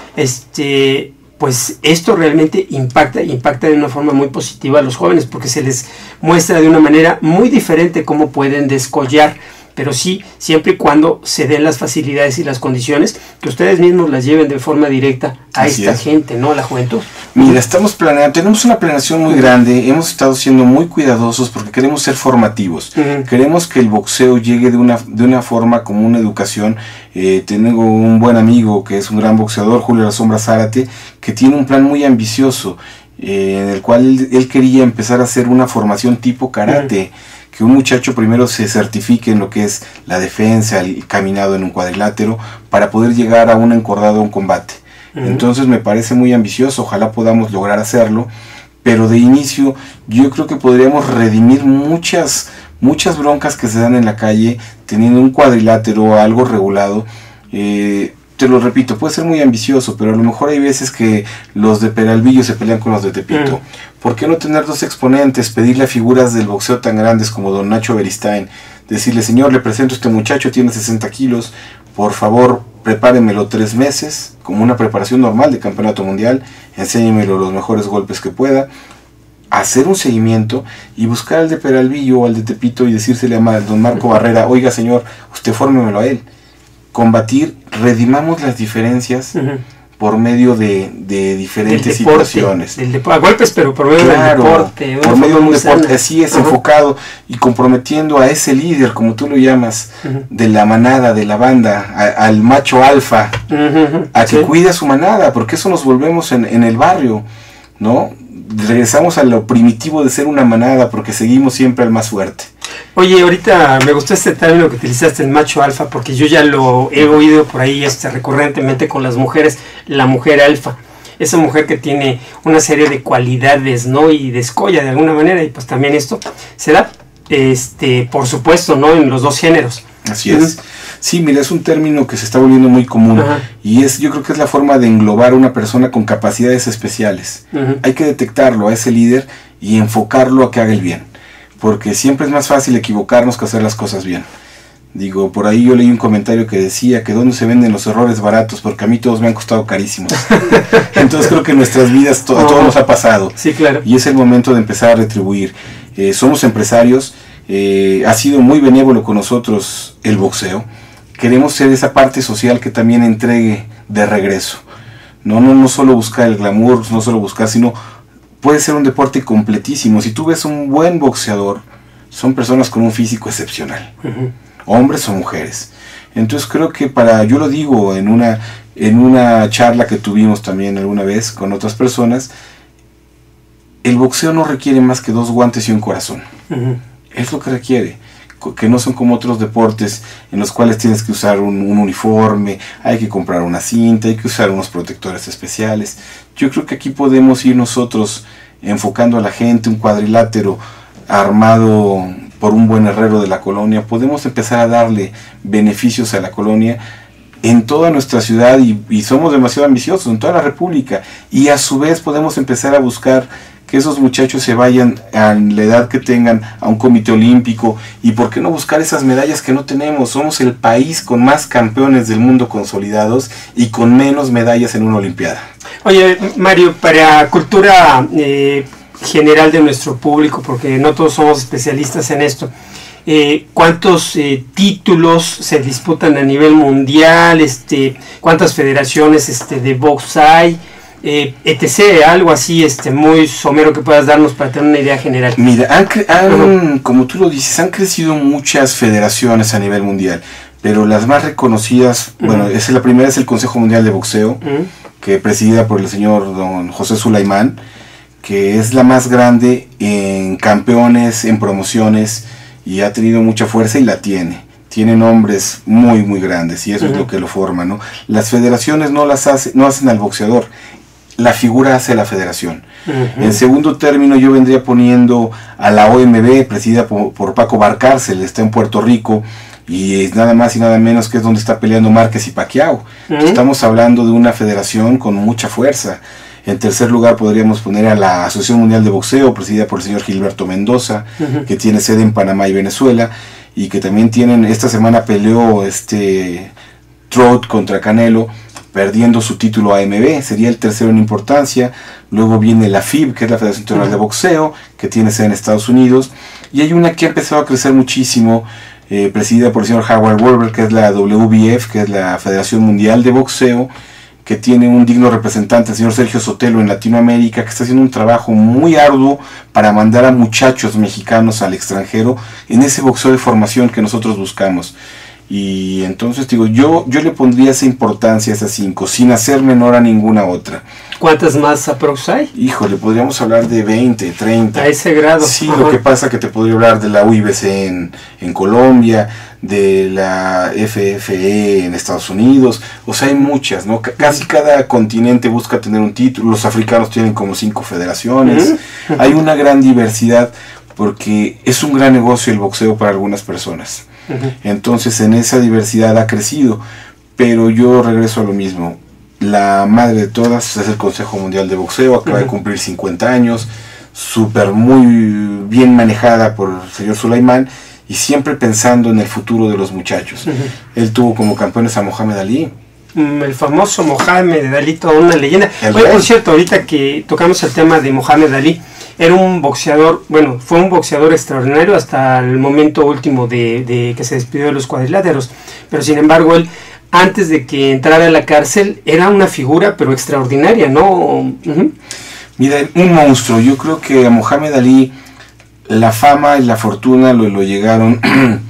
este... pues esto realmente impacta, impacta de una forma muy positiva a los jóvenes, porque se les muestra de una manera muy diferente cómo pueden descollar, pero sí, siempre y cuando se den las facilidades y las condiciones, que ustedes mismos las lleven de forma directa a Así esta es. gente, ¿no? A la juventud. Mira, estamos planeando, tenemos una planeación muy grande, hemos estado siendo muy cuidadosos porque queremos ser formativos, uh-huh. queremos que el boxeo llegue de una, de una forma como una educación. Eh, tengo un buen amigo que es un gran boxeador, Julio La Sombra Zárate, que tiene un plan muy ambicioso, eh, en el cual él, él quería empezar a hacer una formación tipo karate, uh-huh. que un muchacho primero se certifique en lo que es la defensa, el caminado en un cuadrilátero, para poder llegar a un encordado, a un combate. Uh-huh. Entonces me parece muy ambicioso, ojalá podamos lograr hacerlo, pero de inicio yo creo que podríamos redimir muchas, muchas broncas que se dan en la calle, teniendo un cuadrilátero, algo regulado. Eh, te lo repito, puede ser muy ambicioso, pero a lo mejor hay veces que los de Peralvillo se pelean con los de Tepito. Mm. ¿Por qué no tener dos exponentes, pedirle a figuras del boxeo tan grandes como don Nacho Beristain, decirle, señor, le presento a este muchacho, tiene sesenta kilos, por favor, prepáremelo tres meses, como una preparación normal de campeonato mundial, enséñemelo los mejores golpes que pueda, hacer un seguimiento y buscar al de Peralvillo o al de Tepito y decírsele a don Marco Barrera, oiga señor, usted fórmemelo a él. Combatir, redimamos las diferencias uh-huh. por medio de, de diferentes del deporte, situaciones. Del depo- a golpes, pero por medio claro, del deporte. Por medio de un deporte, sana. así es, uh-huh. enfocado y comprometiendo a ese líder, como tú lo llamas, uh-huh. de la manada, de la banda, a, al macho alfa, uh-huh. a que sí. cuide a su manada, porque eso nos volvemos en, en el barrio, ¿no? Regresamos a lo primitivo de ser una manada, porque seguimos siempre al más fuerte. Oye, ahorita me gustó este término que utilizaste, el macho alfa, porque yo ya lo he oído por ahí este, recurrentemente con las mujeres, la mujer alfa, esa mujer que tiene una serie de cualidades, ¿no? Y descolla de alguna manera, y pues también esto se da, este, por supuesto, ¿no? En los dos géneros. Así es. Uh-huh. Sí, mira, es un término que se está volviendo muy común, uh-huh. y es, yo creo que es la forma de englobar a una persona con capacidades especiales. Uh-huh. Hay que detectarlo a ese líder y enfocarlo a que haga el bien, porque siempre es más fácil equivocarnos que hacer las cosas bien. Digo, por ahí yo leí un comentario que decía que dónde se venden los errores baratos, porque a mí todos me han costado carísimos. Entonces creo que en nuestras vidas to- a todos nos ha pasado. Sí, claro. Y es el momento de empezar a retribuir. Eh, somos empresarios, eh, ha sido muy benévolo con nosotros el boxeo. Queremos ser esa parte social que también entregue de regreso. No, no, no solo buscar el glamour, no solo buscar, sino puede ser un deporte completísimo. Si tú ves un buen boxeador, son personas con un físico excepcional, Uh-huh. hombres o mujeres. Entonces creo que para, yo lo digo en una, en una charla que tuvimos también alguna vez con otras personas, el boxeo no requiere más que dos guantes y un corazón. Uh-huh. Es lo que requiere, que no son como otros deportes en los cuales tienes que usar un, un uniforme, hay que comprar una cinta, hay que usar unos protectores especiales. Yo creo que aquí podemos ir nosotros enfocando a la gente, un cuadrilátero armado por un buen herrero de la colonia, podemos empezar a darle beneficios a la colonia en toda nuestra ciudad y, y somos demasiado ambiciosos en toda la república, y a su vez podemos empezar a buscar que esos muchachos se vayan a la edad que tengan a un comité olímpico, y por qué no buscar esas medallas que no tenemos. Somos el país con más campeones del mundo consolidados y con menos medallas en una olimpiada. Oye, Mario, para cultura eh, general de nuestro público, porque no todos somos especialistas en esto, eh, ¿cuántos eh, títulos se disputan a nivel mundial? Este, ¿cuántas federaciones este, de box hay? Eh, etcétera, algo así este muy somero que puedas darnos para tener una idea general. Mira, han, han, uh-huh. como tú lo dices, han crecido muchas federaciones a nivel mundial, pero las más reconocidas, uh-huh. bueno, es la primera es el Consejo Mundial de Boxeo, uh-huh. que presidida por el señor don José Sulaimán, que es la más grande en campeones, en promociones, y ha tenido mucha fuerza y la tiene. Tiene nombres muy muy grandes, y eso uh-huh. es lo que lo forma, ¿no? Las federaciones no las hace, no hacen al boxeador, la figura hace la federación. Uh-huh. En segundo término, yo vendría poniendo a la O M B, presidida por, por Paco Barcárcel, está en Puerto Rico, y es nada más y nada menos que es donde está peleando Márquez y Pacquiao. Uh-huh. Estamos hablando de una federación con mucha fuerza. En tercer lugar podríamos poner a la Asociación Mundial de Boxeo, presidida por el señor Gilberto Mendoza, uh-huh. que tiene sede en Panamá y Venezuela, y que también tienen, esta semana peleó este Trout contra Canelo, perdiendo su título A M B, sería el tercero en importancia. Luego viene la F I B, que es la Federación Internacional uh-huh. de Boxeo, que tiene sede en Estados Unidos, y hay una que ha empezado a crecer muchísimo, eh, presidida por el señor Howard Wolver, que es la W B F, que es la Federación Mundial de Boxeo, que tiene un digno representante, el señor Sergio Sotelo, en Latinoamérica, que está haciendo un trabajo muy arduo para mandar a muchachos mexicanos al extranjero en ese boxeo de formación que nosotros buscamos. Y entonces digo, yo, yo le pondría esa importancia a esas cinco, sin hacer menor a ninguna otra. ¿Cuántas más aprox hay? Híjole, podríamos hablar de veinte, treinta. A ese grado. Sí, ajá. Lo que pasa que te podría hablar de la U I B C en, en Colombia, de la F F E en Estados Unidos, o sea, hay muchas, ¿no? C- casi cada continente busca tener un título, los africanos tienen como cinco federaciones, uh-huh. hay una gran diversidad, porque es un gran negocio el boxeo para algunas personas. Uh-huh. Entonces en esa diversidad ha crecido, pero yo regreso a lo mismo. La madre de todas es el Consejo Mundial de Boxeo, acaba uh-huh. de cumplir cincuenta años, súper muy bien manejada por el señor Sulaimán, y siempre pensando en el futuro de los muchachos. Uh-huh. Él tuvo como campeones a Mohamed Ali. El famoso Mohamed Ali, toda una leyenda. Oye, por cierto, ahorita que tocamos el tema de Mohamed Ali, era un boxeador, bueno, fue un boxeador extraordinario hasta el momento último de, de que se despidió de los cuadriláteros, pero sin embargo él, antes de que entrara a la cárcel, era una figura pero extraordinaria, ¿no? Uh-huh. Mira, un monstruo. Yo creo que a Mohamed Ali la fama y la fortuna lo, lo llegaron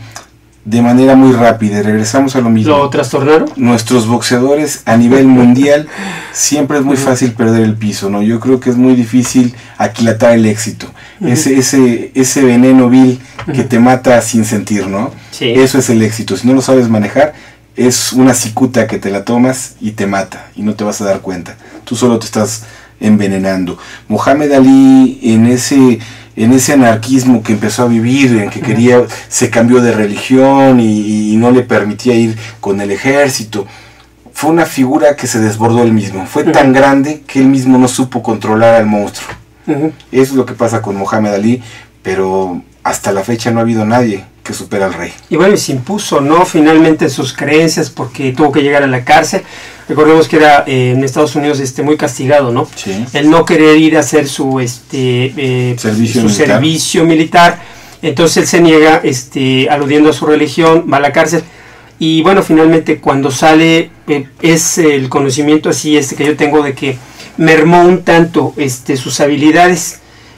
de manera muy rápida. Regresamos a lo mismo. ¿Lo trastornaron? Nuestros boxeadores a nivel mundial siempre es muy uh-huh. fácil perder el piso, ¿no? Yo creo que es muy difícil aquilatar el éxito. Uh-huh. Ese, ese, ese veneno vil uh-huh. que te mata sin sentir, ¿no? Sí. Eso es el éxito. Si no lo sabes manejar, es una cicuta que te la tomas y te mata y no te vas a dar cuenta. Tú solo te estás envenenando. Mohamed Ali, en ese en ese anarquismo que empezó a vivir, en que quería, se cambió de religión y, y no le permitía ir con el ejército, fue una figura que se desbordó él mismo. Fue uh-huh. tan grande que él mismo no supo controlar al monstruo. Uh-huh. Eso es lo que pasa con Mohamed Ali, pero hasta la fecha no ha habido nadie que supera al rey. Y bueno, se impuso, ¿no? Finalmente sus creencias, porque tuvo que llegar a la cárcel. Recordemos que era eh, en Estados Unidos este, muy castigado, ¿no? Sí. El no querer ir a hacer su, este, eh, servicio, su militar. servicio militar. Entonces él se niega, este, aludiendo a su religión, va a la cárcel. Y bueno, finalmente cuando sale, eh, es el conocimiento así este que yo tengo de que mermó un tanto este, sus habilidades.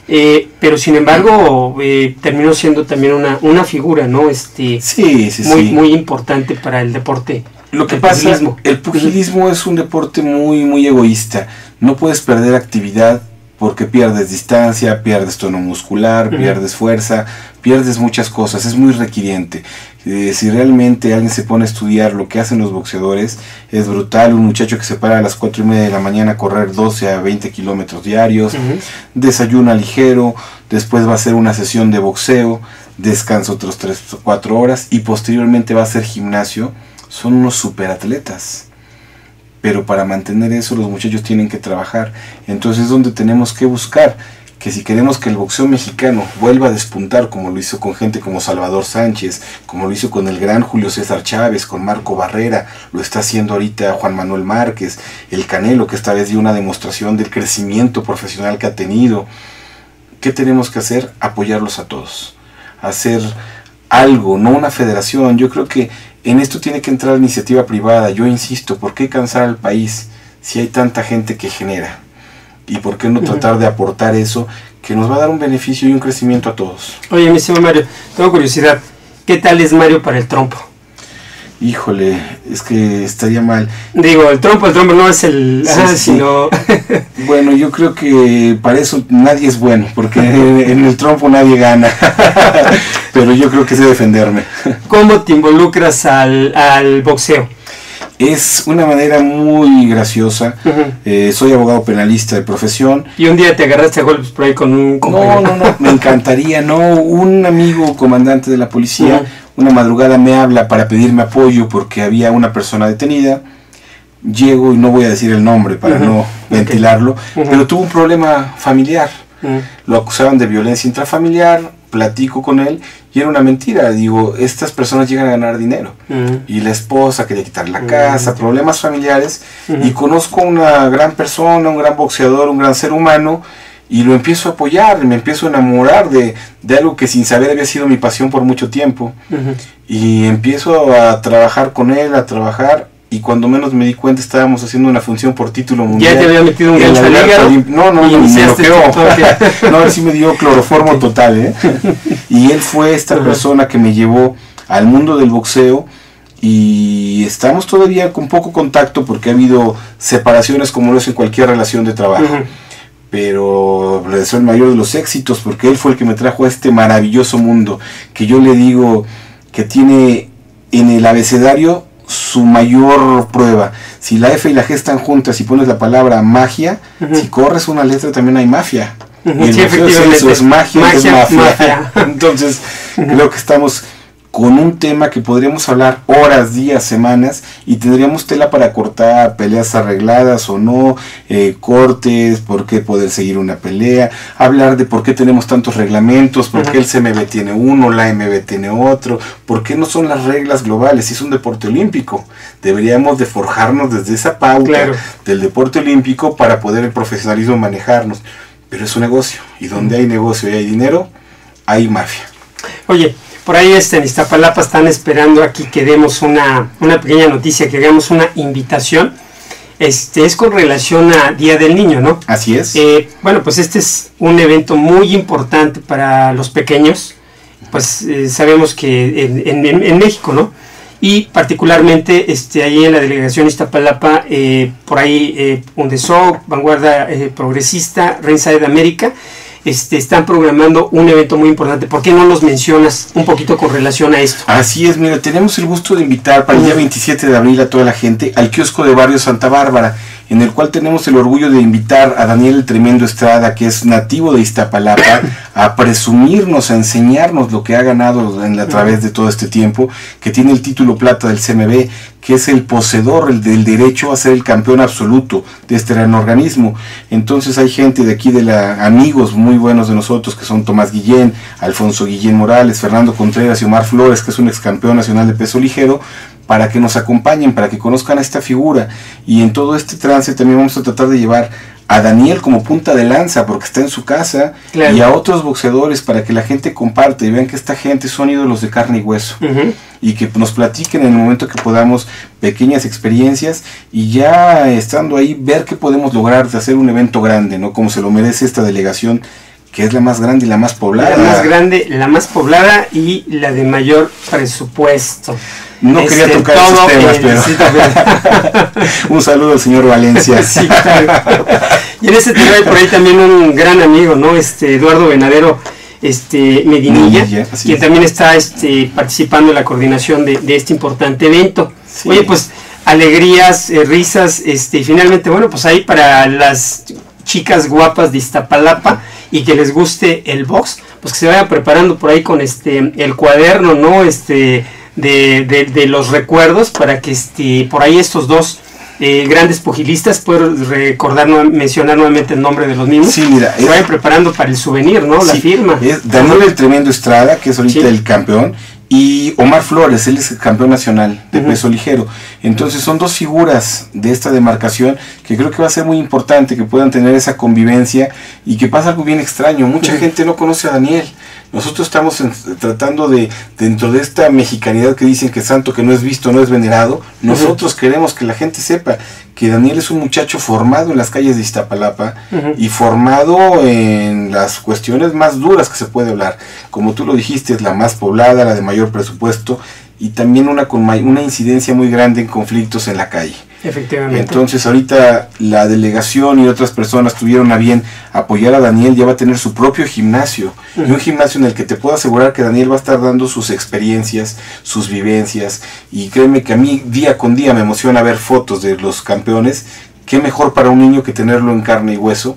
Eh, pero sin embargo eh, terminó siendo también una, una figura, ¿no? Este, sí, sí, muy, sí. muy importante para el deporte. Lo que el pasa, pugilismo. el pugilismo es un deporte muy, muy egoísta. No puedes perder actividad porque pierdes distancia, pierdes tono muscular, uh-huh. pierdes fuerza, pierdes muchas cosas. Es muy requiriente. Eh, si realmente alguien se pone a estudiar lo que hacen los boxeadores, es brutal. Un muchacho que se para a las cuatro y media de la mañana a correr doce a veinte kilómetros diarios, uh-huh. desayuna ligero, después va a hacer una sesión de boxeo, descansa otros tres o cuatro horas y posteriormente va a hacer gimnasio. Son unos superatletas. Pero para mantener eso los muchachos tienen que trabajar. Entonces es donde tenemos que buscar que si queremos que el boxeo mexicano vuelva a despuntar, como lo hizo con gente como Salvador Sánchez, como lo hizo con el gran Julio César Chávez, con Marco Barrera, lo está haciendo ahorita Juan Manuel Márquez, el Canelo, que esta vez dio una demostración del crecimiento profesional que ha tenido. ¿Qué tenemos que hacer? Apoyarlos a todos. Hacer algo, no una federación. Yo creo que en esto tiene que entrar la iniciativa privada. Yo insisto, ¿por qué cansar al país si hay tanta gente que genera? ¿Y por qué no tratar de aportar eso que nos va a dar un beneficio y un crecimiento a todos? Oye, mi señor Mario, tengo curiosidad. ¿Qué tal es Mario para el trompo? Híjole, es que estaría mal. Digo, el trompo, el trompo no es el... Sí, ah, sí. sino... Bueno, yo creo que para eso nadie es bueno, porque en el trompo nadie gana. Pero yo creo que sé defenderme. ¿Cómo te involucras al, al boxeo? Es una manera muy graciosa. Uh-huh. eh, soy abogado penalista de profesión. Y un día te agarraste a golpes por ahí con un compañero. No, no, no, me encantaría, no. Un amigo comandante de la policía, Uh-huh. una madrugada me habla para pedirme apoyo porque había una persona detenida. Llego y no voy a decir el nombre para uh-huh. no ventilarlo, okay. uh-huh. pero tuvo un problema familiar. Uh-huh. Lo acusaban de violencia intrafamiliar, platico con él y era una mentira. Digo, estas personas llegan a ganar dinero. Uh-huh. Y la esposa quería quitar la casa, uh-huh. problemas familiares. Uh-huh. Y conozco una gran persona, un gran boxeador, un gran ser humano. Y lo empiezo a apoyar, me empiezo a enamorar de, de algo que sin saber había sido mi pasión por mucho tiempo. Uh-huh. Y empiezo a trabajar con él, a trabajar. Y cuando menos me di cuenta estábamos haciendo una función por título mundial. Ya te había metido un gancho al hígado. No, no, no, me bloqueó. No, él sí me dio cloroformo okay. total, ¿eh? Y él fue esta uh-huh. persona que me llevó al mundo del boxeo. Y estamos todavía con poco contacto porque ha habido separaciones como lo es en cualquier relación de trabajo. Uh-huh. Pero le deseo el mayor de los éxitos porque él fue el que me trajo a este maravilloso mundo que yo le digo que tiene en el abecedario su mayor prueba. Si la F y la G están juntas y pones la palabra magia, uh-huh. si corres una letra también hay mafia. Uh-huh. Y el sí, boxeo es eso, es magia, magia es mafia. mafia. Entonces, uh-huh. creo que estamos con un tema que podríamos hablar horas, días, semanas, y tendríamos tela para cortar, peleas arregladas o no, eh, cortes, por qué poder seguir una pelea, hablar de por qué tenemos tantos reglamentos, por qué el C M B tiene uno, la M B tiene otro, por qué no son las reglas globales, si es un deporte olímpico. Deberíamos de forjarnos desde esa pauta claro. del deporte olímpico para poder el profesionalismo manejarnos, pero es un negocio, y donde hay negocio y hay dinero, hay mafia. Oye, por ahí este, en Iztapalapa están esperando aquí que demos una, una pequeña noticia, que hagamos una invitación. Este es con relación a Día del Niño, ¿no? Así es. Eh, bueno, pues este es un evento muy importante para los pequeños. Pues eh, sabemos que en, en, en México, ¿no? Y particularmente este, ahí en la delegación Iztapalapa, eh, por ahí eh, UNDESOC, Vanguardia eh, Progresista, Ringside América, Este, están programando un evento muy importante. ¿Por qué no los mencionas un poquito con relación a esto? Así es, mira, tenemos el gusto de invitar para el día veintisiete de abril a toda la gente al kiosco de Barrio Santa Bárbara, en el cual tenemos el orgullo de invitar a Daniel el Tremendo Estrada, que es nativo de Iztapalapa, a presumirnos, a enseñarnos lo que ha ganado en la, a través de todo este tiempo, que tiene el título plata del C M B, que es el poseedor el del derecho a ser el campeón absoluto de este gran organismo. Entonces hay gente de aquí, de la amigos muy buenos de nosotros, que son Tomás Guillén, Alfonso Guillén Morales, Fernando Contreras y Omar Flores, que es un ex campeón nacional de peso ligero, para que nos acompañen, para que conozcan a esta figura. Y en todo este trance también vamos a tratar de llevar a Daniel como punta de lanza, porque está en su casa, claro. y a otros boxeadores, para que la gente comparte y vean que esta gente son ídolos de carne y hueso. Uh-huh. Y que nos platiquen en el momento que podamos pequeñas experiencias, y ya estando ahí ver qué podemos lograr de hacer un evento grande, ¿no? Como se lo merece esta delegación, que es la más grande y la más poblada. La más grande, la más poblada y la de mayor presupuesto. No este, quería tocar esos temas, pero... Sí, un saludo al señor Valencia. Sí, claro. Y en este tema hay por ahí también un gran amigo, ¿no? Este Eduardo Venadero este, Medinilla, Medinilla quien es. también está este, participando en la coordinación de, de este importante evento. Sí. Oye, pues, alegrías, eh, risas, este, y finalmente, bueno, pues ahí para las chicas guapas de Iztapalapa y que les guste el box, pues que se vayan preparando por ahí con este el cuaderno, ¿no? Este de, de, de los recuerdos para que este por ahí estos dos eh, grandes pugilistas, puedo recordar, no, mencionar nuevamente el nombre de los mismos, sí, mira, se vayan preparando para el souvenir, ¿no? Sí, la firma. Es Daniel el Tremendo Estrada, que es ahorita sí. el campeón, y Omar Flores, él es el campeón nacional de uh-huh. peso ligero. Entonces son dos figuras de esta demarcación que creo que va a ser muy importante que puedan tener esa convivencia, y que pasa algo bien extraño, mucha uh-huh. gente no conoce a Daniel. Nosotros estamos en, tratando de, dentro de esta mexicanidad que dicen que santo que no es visto no es venerado, nosotros uh-huh. queremos que la gente sepa que Daniel es un muchacho formado en las calles de Iztapalapa uh-huh. y formado en las cuestiones más duras que se puede hablar. Como tú lo dijiste, es la más poblada, la de mayor presupuesto, y también una con una incidencia muy grande en conflictos en la calle. Efectivamente. Entonces ahorita la delegación y otras personas tuvieron a bien apoyar a Daniel, ya va a tener su propio gimnasio, uh-huh. y un gimnasio en el que te puedo asegurar que Daniel va a estar dando sus experiencias, sus vivencias, y créeme que a mí día con día me emociona ver fotos de los campeones. Qué mejor para un niño que tenerlo en carne y hueso,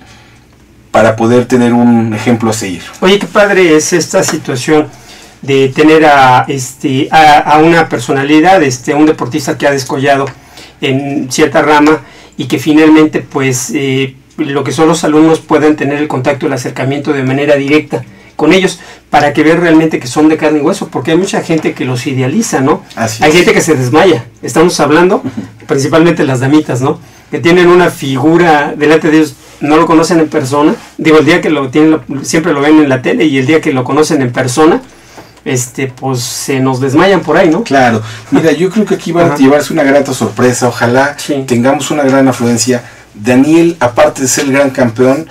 para poder tener un ejemplo a seguir. Oye, qué padre es esta situación de tener a, este, a, a una personalidad, este, a un deportista que ha descollado en cierta rama, y que finalmente pues eh, lo que son los alumnos puedan tener el contacto, el acercamiento de manera directa con ellos, para que vean realmente que son de carne y hueso, porque hay mucha gente que los idealiza, ¿no? Así hay es. gente que se desmaya, estamos hablando principalmente las damitas, ¿no? Que tienen una figura delante de ellos, no lo conocen en persona, digo, el día que lo tienen, siempre lo ven en la tele, y el día que lo conocen en persona, este, pues se nos desmayan por ahí, ¿no? Claro, mira, yo creo que aquí van Ajá. a llevarse una grata sorpresa, ojalá sí. tengamos una gran afluencia. Daniel, aparte de ser el gran campeón,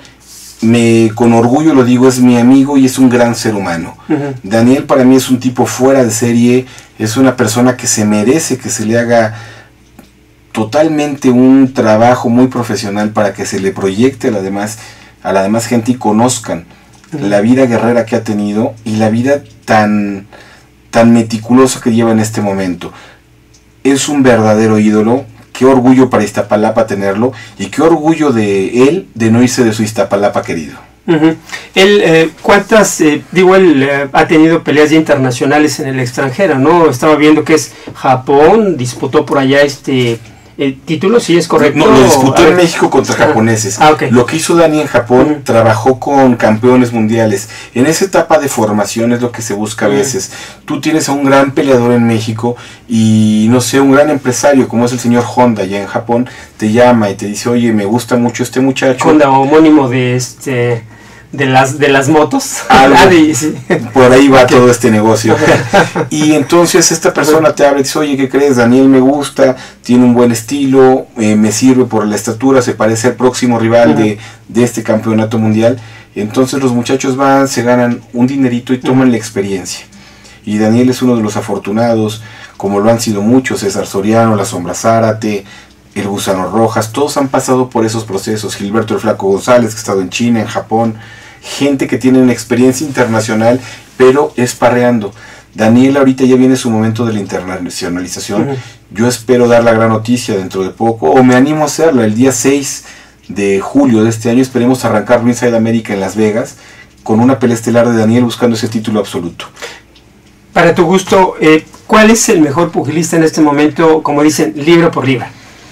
me con orgullo lo digo, es mi amigo y es un gran ser humano. Uh-huh. Daniel para mí es un tipo fuera de serie, es una persona que se merece que se le haga totalmente un trabajo muy profesional para que se le proyecte a la demás, a la demás gente, y conozcan uh-huh. la vida guerrera que ha tenido y la vida tan, tan meticulosa que lleva en este momento. Es un verdadero ídolo. Qué orgullo para Iztapalapa tenerlo, y qué orgullo de él de no irse de su Iztapalapa querido. Uh-huh. Él, eh, ¿cuántas, eh, digo, él eh, ha tenido peleas ya internacionales en el extranjero, ¿no? Estaba viendo que es Japón, disputó por allá este... ¿El título sí es correcto? No, lo disputó en México contra ah, japoneses. Ah, okay. Lo que hizo Dani en Japón, uh-huh. trabajó con campeones mundiales. En esa etapa de formación es lo que se busca a veces. Uh-huh. Tú tienes a un gran peleador en México y, no sé, un gran empresario como es el señor Honda allá en Japón, te llama y te dice, oye, me gusta mucho este muchacho. Honda, homónimo de este... de las de las motos. Algo, sí. Por ahí va okay. todo este negocio. Y entonces esta persona te habla y dice, oye, ¿qué crees? Daniel me gusta, tiene un buen estilo, eh, me sirve por la estatura, se parece al próximo rival uh-huh. de, de este campeonato mundial. Entonces los muchachos van, se ganan un dinerito y toman uh-huh. la experiencia. Y Daniel es uno de los afortunados, como lo han sido muchos, César Soriano, La Sombra Zárate, el Gusano Rojas, todos han pasado por esos procesos. Gilberto el Flaco González, que ha estado en China, en Japón, gente que tiene una experiencia internacional, pero esparreando. Daniel ahorita ya viene su momento de la internacionalización. Uh-huh. Yo espero dar la gran noticia dentro de poco, o me animo a hacerla, el día seis de julio de este año. Esperemos arrancar Ringside América en Las Vegas, con una pelea estelar de Daniel buscando ese título absoluto. Para tu gusto, eh, ¿cuál es el mejor pugilista en este momento, como dicen, libra por libra?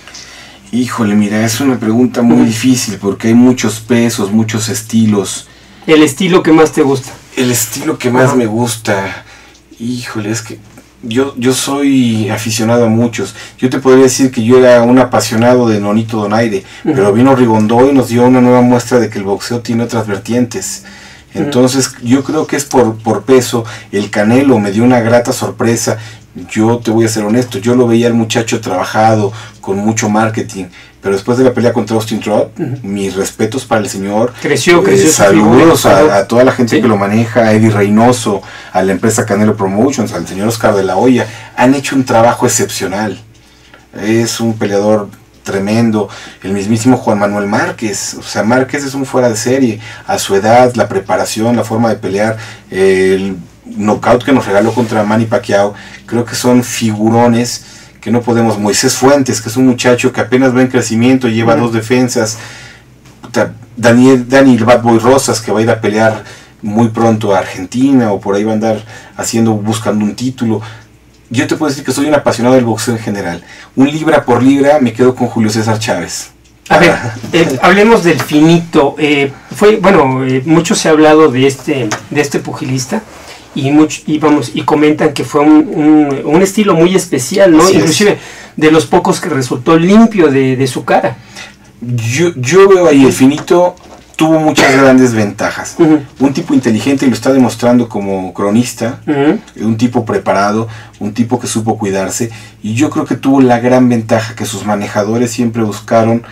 Híjole, mira, es una pregunta muy uh-huh. difícil, porque hay muchos pesos, muchos estilos. ¿El estilo que más te gusta? El estilo que más uh-huh. me gusta, híjole, es que yo, yo soy aficionado a muchos. Yo te podría decir que yo era un apasionado de Nonito Donaire, uh-huh. pero vino Rigondó y nos dio una nueva muestra de que el boxeo tiene otras vertientes. Entonces uh-huh. yo creo que es por, por peso. El Canelo me dio una grata sorpresa. Yo te voy a ser honesto, yo lo veía al muchacho trabajado, con mucho marketing, pero después de la pelea contra Austin Trott, uh-huh. mis respetos para el señor. Creció, eh, creció. Saludos a, a toda la gente ¿sí? que lo maneja, a Eddie Reynoso, a la empresa Canelo Promotions, al señor Oscar de la Hoya. Han hecho un trabajo excepcional. Es un peleador tremendo. El mismísimo Juan Manuel Márquez. O sea, Márquez es un fuera de serie. A su edad, la preparación, la forma de pelear, el knockout que nos regaló contra Manny Pacquiao, creo que son figurones que no podemos. Moisés Fuentes, que es un muchacho que apenas va en crecimiento, lleva uh-huh. dos defensas. Daniel, Daniel Bad Boy Rosas, que va a ir a pelear muy pronto a Argentina, o por ahí va a andar haciendo, buscando un título. Yo te puedo decir que soy un apasionado del boxeo en general. Un libra por libra me quedo con Julio César Chávez. A ver, eh, hablemos del finito. Eh, fue, bueno, eh, mucho se ha hablado de este, de este pugilista. Y, mucho, y vamos y comentan que fue un, un, un estilo muy especial, ¿no? Así inclusive es. De los pocos que resultó limpio de, de su cara. Yo, yo veo ahí el finito tuvo muchas grandes ventajas. Uh-huh. Un tipo inteligente, y lo está demostrando como cronista, uh-huh. un tipo preparado, un tipo que supo cuidarse, y yo creo que tuvo la gran ventaja que sus manejadores siempre buscaron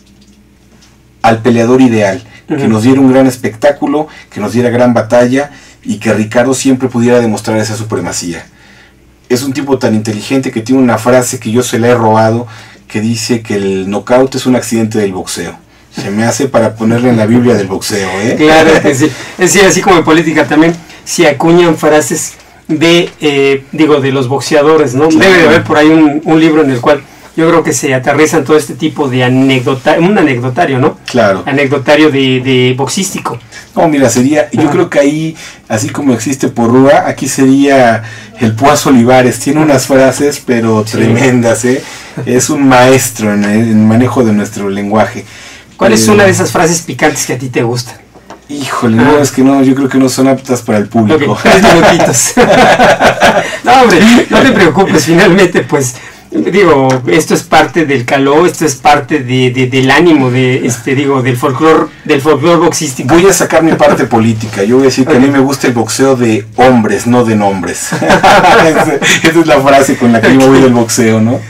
al peleador ideal, uh-huh. que nos diera un gran espectáculo, que nos diera gran batalla, y que Ricardo siempre pudiera demostrar esa supremacía. Es un tipo tan inteligente que tiene una frase que yo se la he robado, que dice que el knockout es un accidente del boxeo. Se me hace para ponerle en la Biblia del boxeo, ¿eh? Claro que sí. Es decir, así como en política también se acuñan frases de, eh, digo, de los boxeadores, ¿no? Claro. Debe de haber por ahí un, un libro en el cual yo creo que se aterrizan todo este tipo de anecdotario, un anecdotario, ¿no? Claro. Anecdotario de, de boxístico. No, mira, sería, yo uh-huh. creo que ahí, así como existe Porrúa, aquí sería el Púas Olivares. Tiene unas frases, pero sí. tremendas, ¿eh? Es un maestro en el manejo de nuestro lenguaje. ¿Cuál es eh, una de esas frases picantes que a ti te gustan? Híjole, ah. no, es que no, yo creo que no son aptas para el público. Okay, tres minutitos. No, hombre, no te preocupes, finalmente, pues, digo, esto es parte del calor, esto es parte de, de, del ánimo, de este, digo, del folclore, del folclore boxístico. Voy a sacar mi parte política. Yo voy a decir que okay. a mí me gusta el boxeo de hombres, no de nombres. Esa es la frase con la que yo voy del boxeo, ¿no?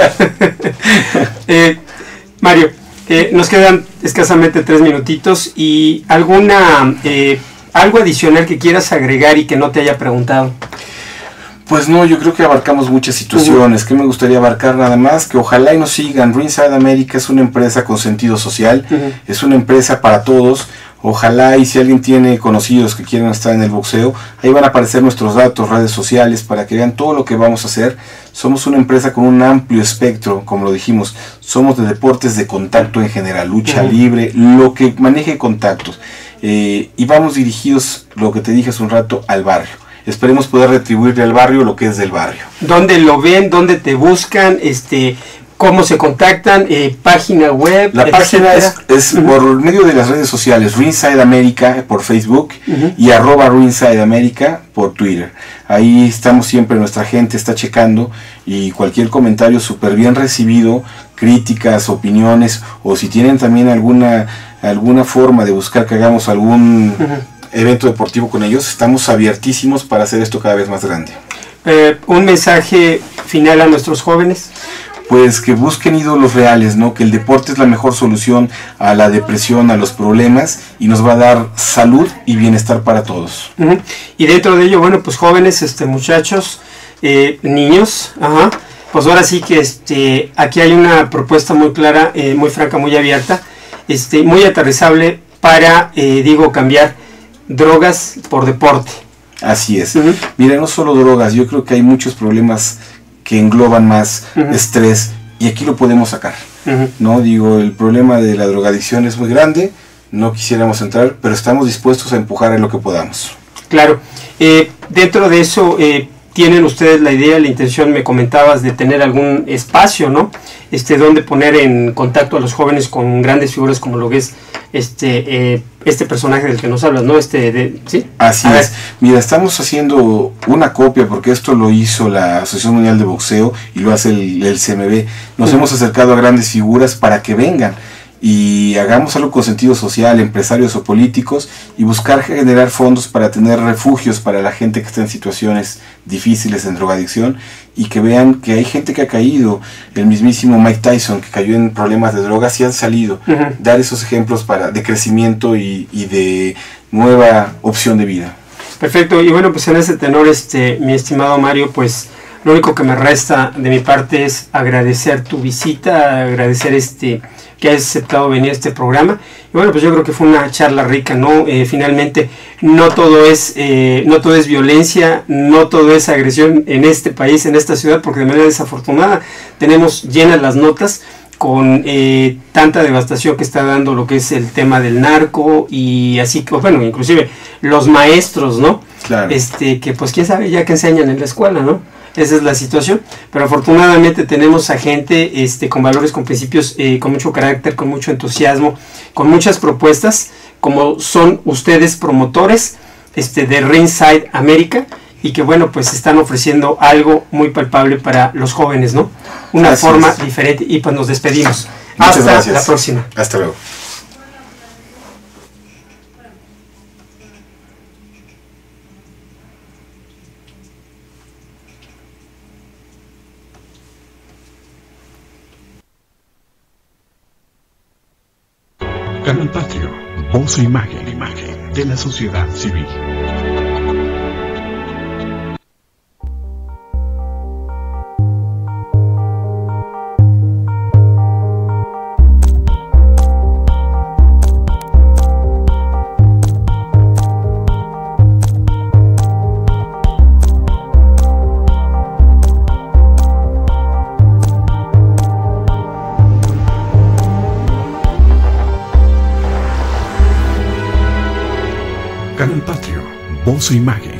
eh, Mario, eh, nos quedan escasamente tres minutitos y alguna eh, algo adicional que quieras agregar y que no te haya preguntado. Pues no, yo creo que abarcamos muchas situaciones. Uh-huh. ¿Qué me gustaría abarcar nada más? Que ojalá y nos sigan. Ringside America es una empresa con sentido social, uh-huh. es una empresa para todos. Ojalá y si alguien tiene conocidos que quieran estar en el boxeo, ahí van a aparecer nuestros datos, redes sociales, para que vean todo lo que vamos a hacer. Somos una empresa con un amplio espectro, como lo dijimos. Somos de deportes de contacto en general, lucha uh-huh. libre, lo que maneje contactos. Eh, y vamos dirigidos, lo que te dije hace un rato, al barrio. Esperemos poder retribuirle al barrio lo que es del barrio. ¿Dónde lo ven? ¿Dónde te buscan? Este, ¿cómo se contactan? Eh, ¿Página web? La página es, es uh-huh. por medio de las redes sociales, Ringside America por Facebook uh-huh. y arroba Ringside America por Twitter. Ahí estamos siempre, nuestra gente está checando y cualquier comentario súper bien recibido, críticas, opiniones, o si tienen también alguna, alguna forma de buscar que hagamos algún... Uh-huh. evento deportivo con ellos, estamos abiertísimos para hacer esto cada vez más grande. Eh, ¿Un mensaje final a nuestros jóvenes? Pues que busquen ídolos reales, ¿no? Que el deporte es la mejor solución a la depresión, a los problemas, y nos va a dar salud y bienestar para todos. Uh-huh. Y dentro de ello, bueno, pues jóvenes, este, muchachos, eh, niños, ajá, pues ahora sí que este, aquí hay una propuesta muy clara, eh, muy franca, muy abierta, este, muy aterrizable para, eh, digo, cambiar drogas por deporte. Así es. Uh-huh. Mira, no solo drogas, yo creo que hay muchos problemas que engloban más uh-huh. estrés, y aquí lo podemos sacar. Uh-huh. No digo, el problema de la drogadicción es muy grande, no quisiéramos entrar, pero estamos dispuestos a empujar en lo que podamos. Claro. Eh, dentro de eso, eh, ¿tienen ustedes la idea, la intención, me comentabas, de tener algún espacio, ¿no? Este, donde poner en contacto a los jóvenes con grandes figuras como lo que es este eh, este personaje del que nos hablas, ¿no? Este, de, ¿sí? Así a es. Ver. Mira, estamos haciendo una copia, porque esto lo hizo la Asociación Mundial de Boxeo y lo hace el, el C M B. Nos uh-huh. hemos acercado a grandes figuras para que vengan. y hagamos algo con sentido social, empresarios o políticos, y buscar generar fondos para tener refugios para la gente que está en situaciones difíciles en drogadicción, y que vean que hay gente que ha caído, el mismísimo Mike Tyson que cayó en problemas de drogas y han salido. Uh-huh. Dar esos ejemplos para, de crecimiento y, y de nueva opción de vida. Perfecto, y bueno, pues en ese tenor, este, mi estimado Mario, pues lo único que me resta de mi parte es agradecer tu visita, agradecer este que hayas aceptado venir a este programa. Y bueno, pues yo creo que fue una charla rica, ¿no? Eh, finalmente, no todo es eh, no todo es violencia, no todo es agresión en este país, en esta ciudad, porque de manera desafortunada tenemos llenas las notas con eh, tanta devastación que está dando lo que es el tema del narco, y así, bueno, inclusive los maestros, ¿no? Claro. Este, que pues quién sabe ya que enseñan en la escuela, ¿no? Esa es la situación, pero afortunadamente tenemos a gente este, con valores, con principios, eh, con mucho carácter, con mucho entusiasmo, con muchas propuestas, como son ustedes promotores este, de Ringside América, y que bueno, pues están ofreciendo algo muy palpable para los jóvenes, ¿no? Una Gracias. forma diferente, y pues nos despedimos. Muchas Hasta gracias. la próxima. Hasta luego. Canal Patrio, voz e imagen, imagen de la sociedad civil. Canal Patrio, voz e imagen.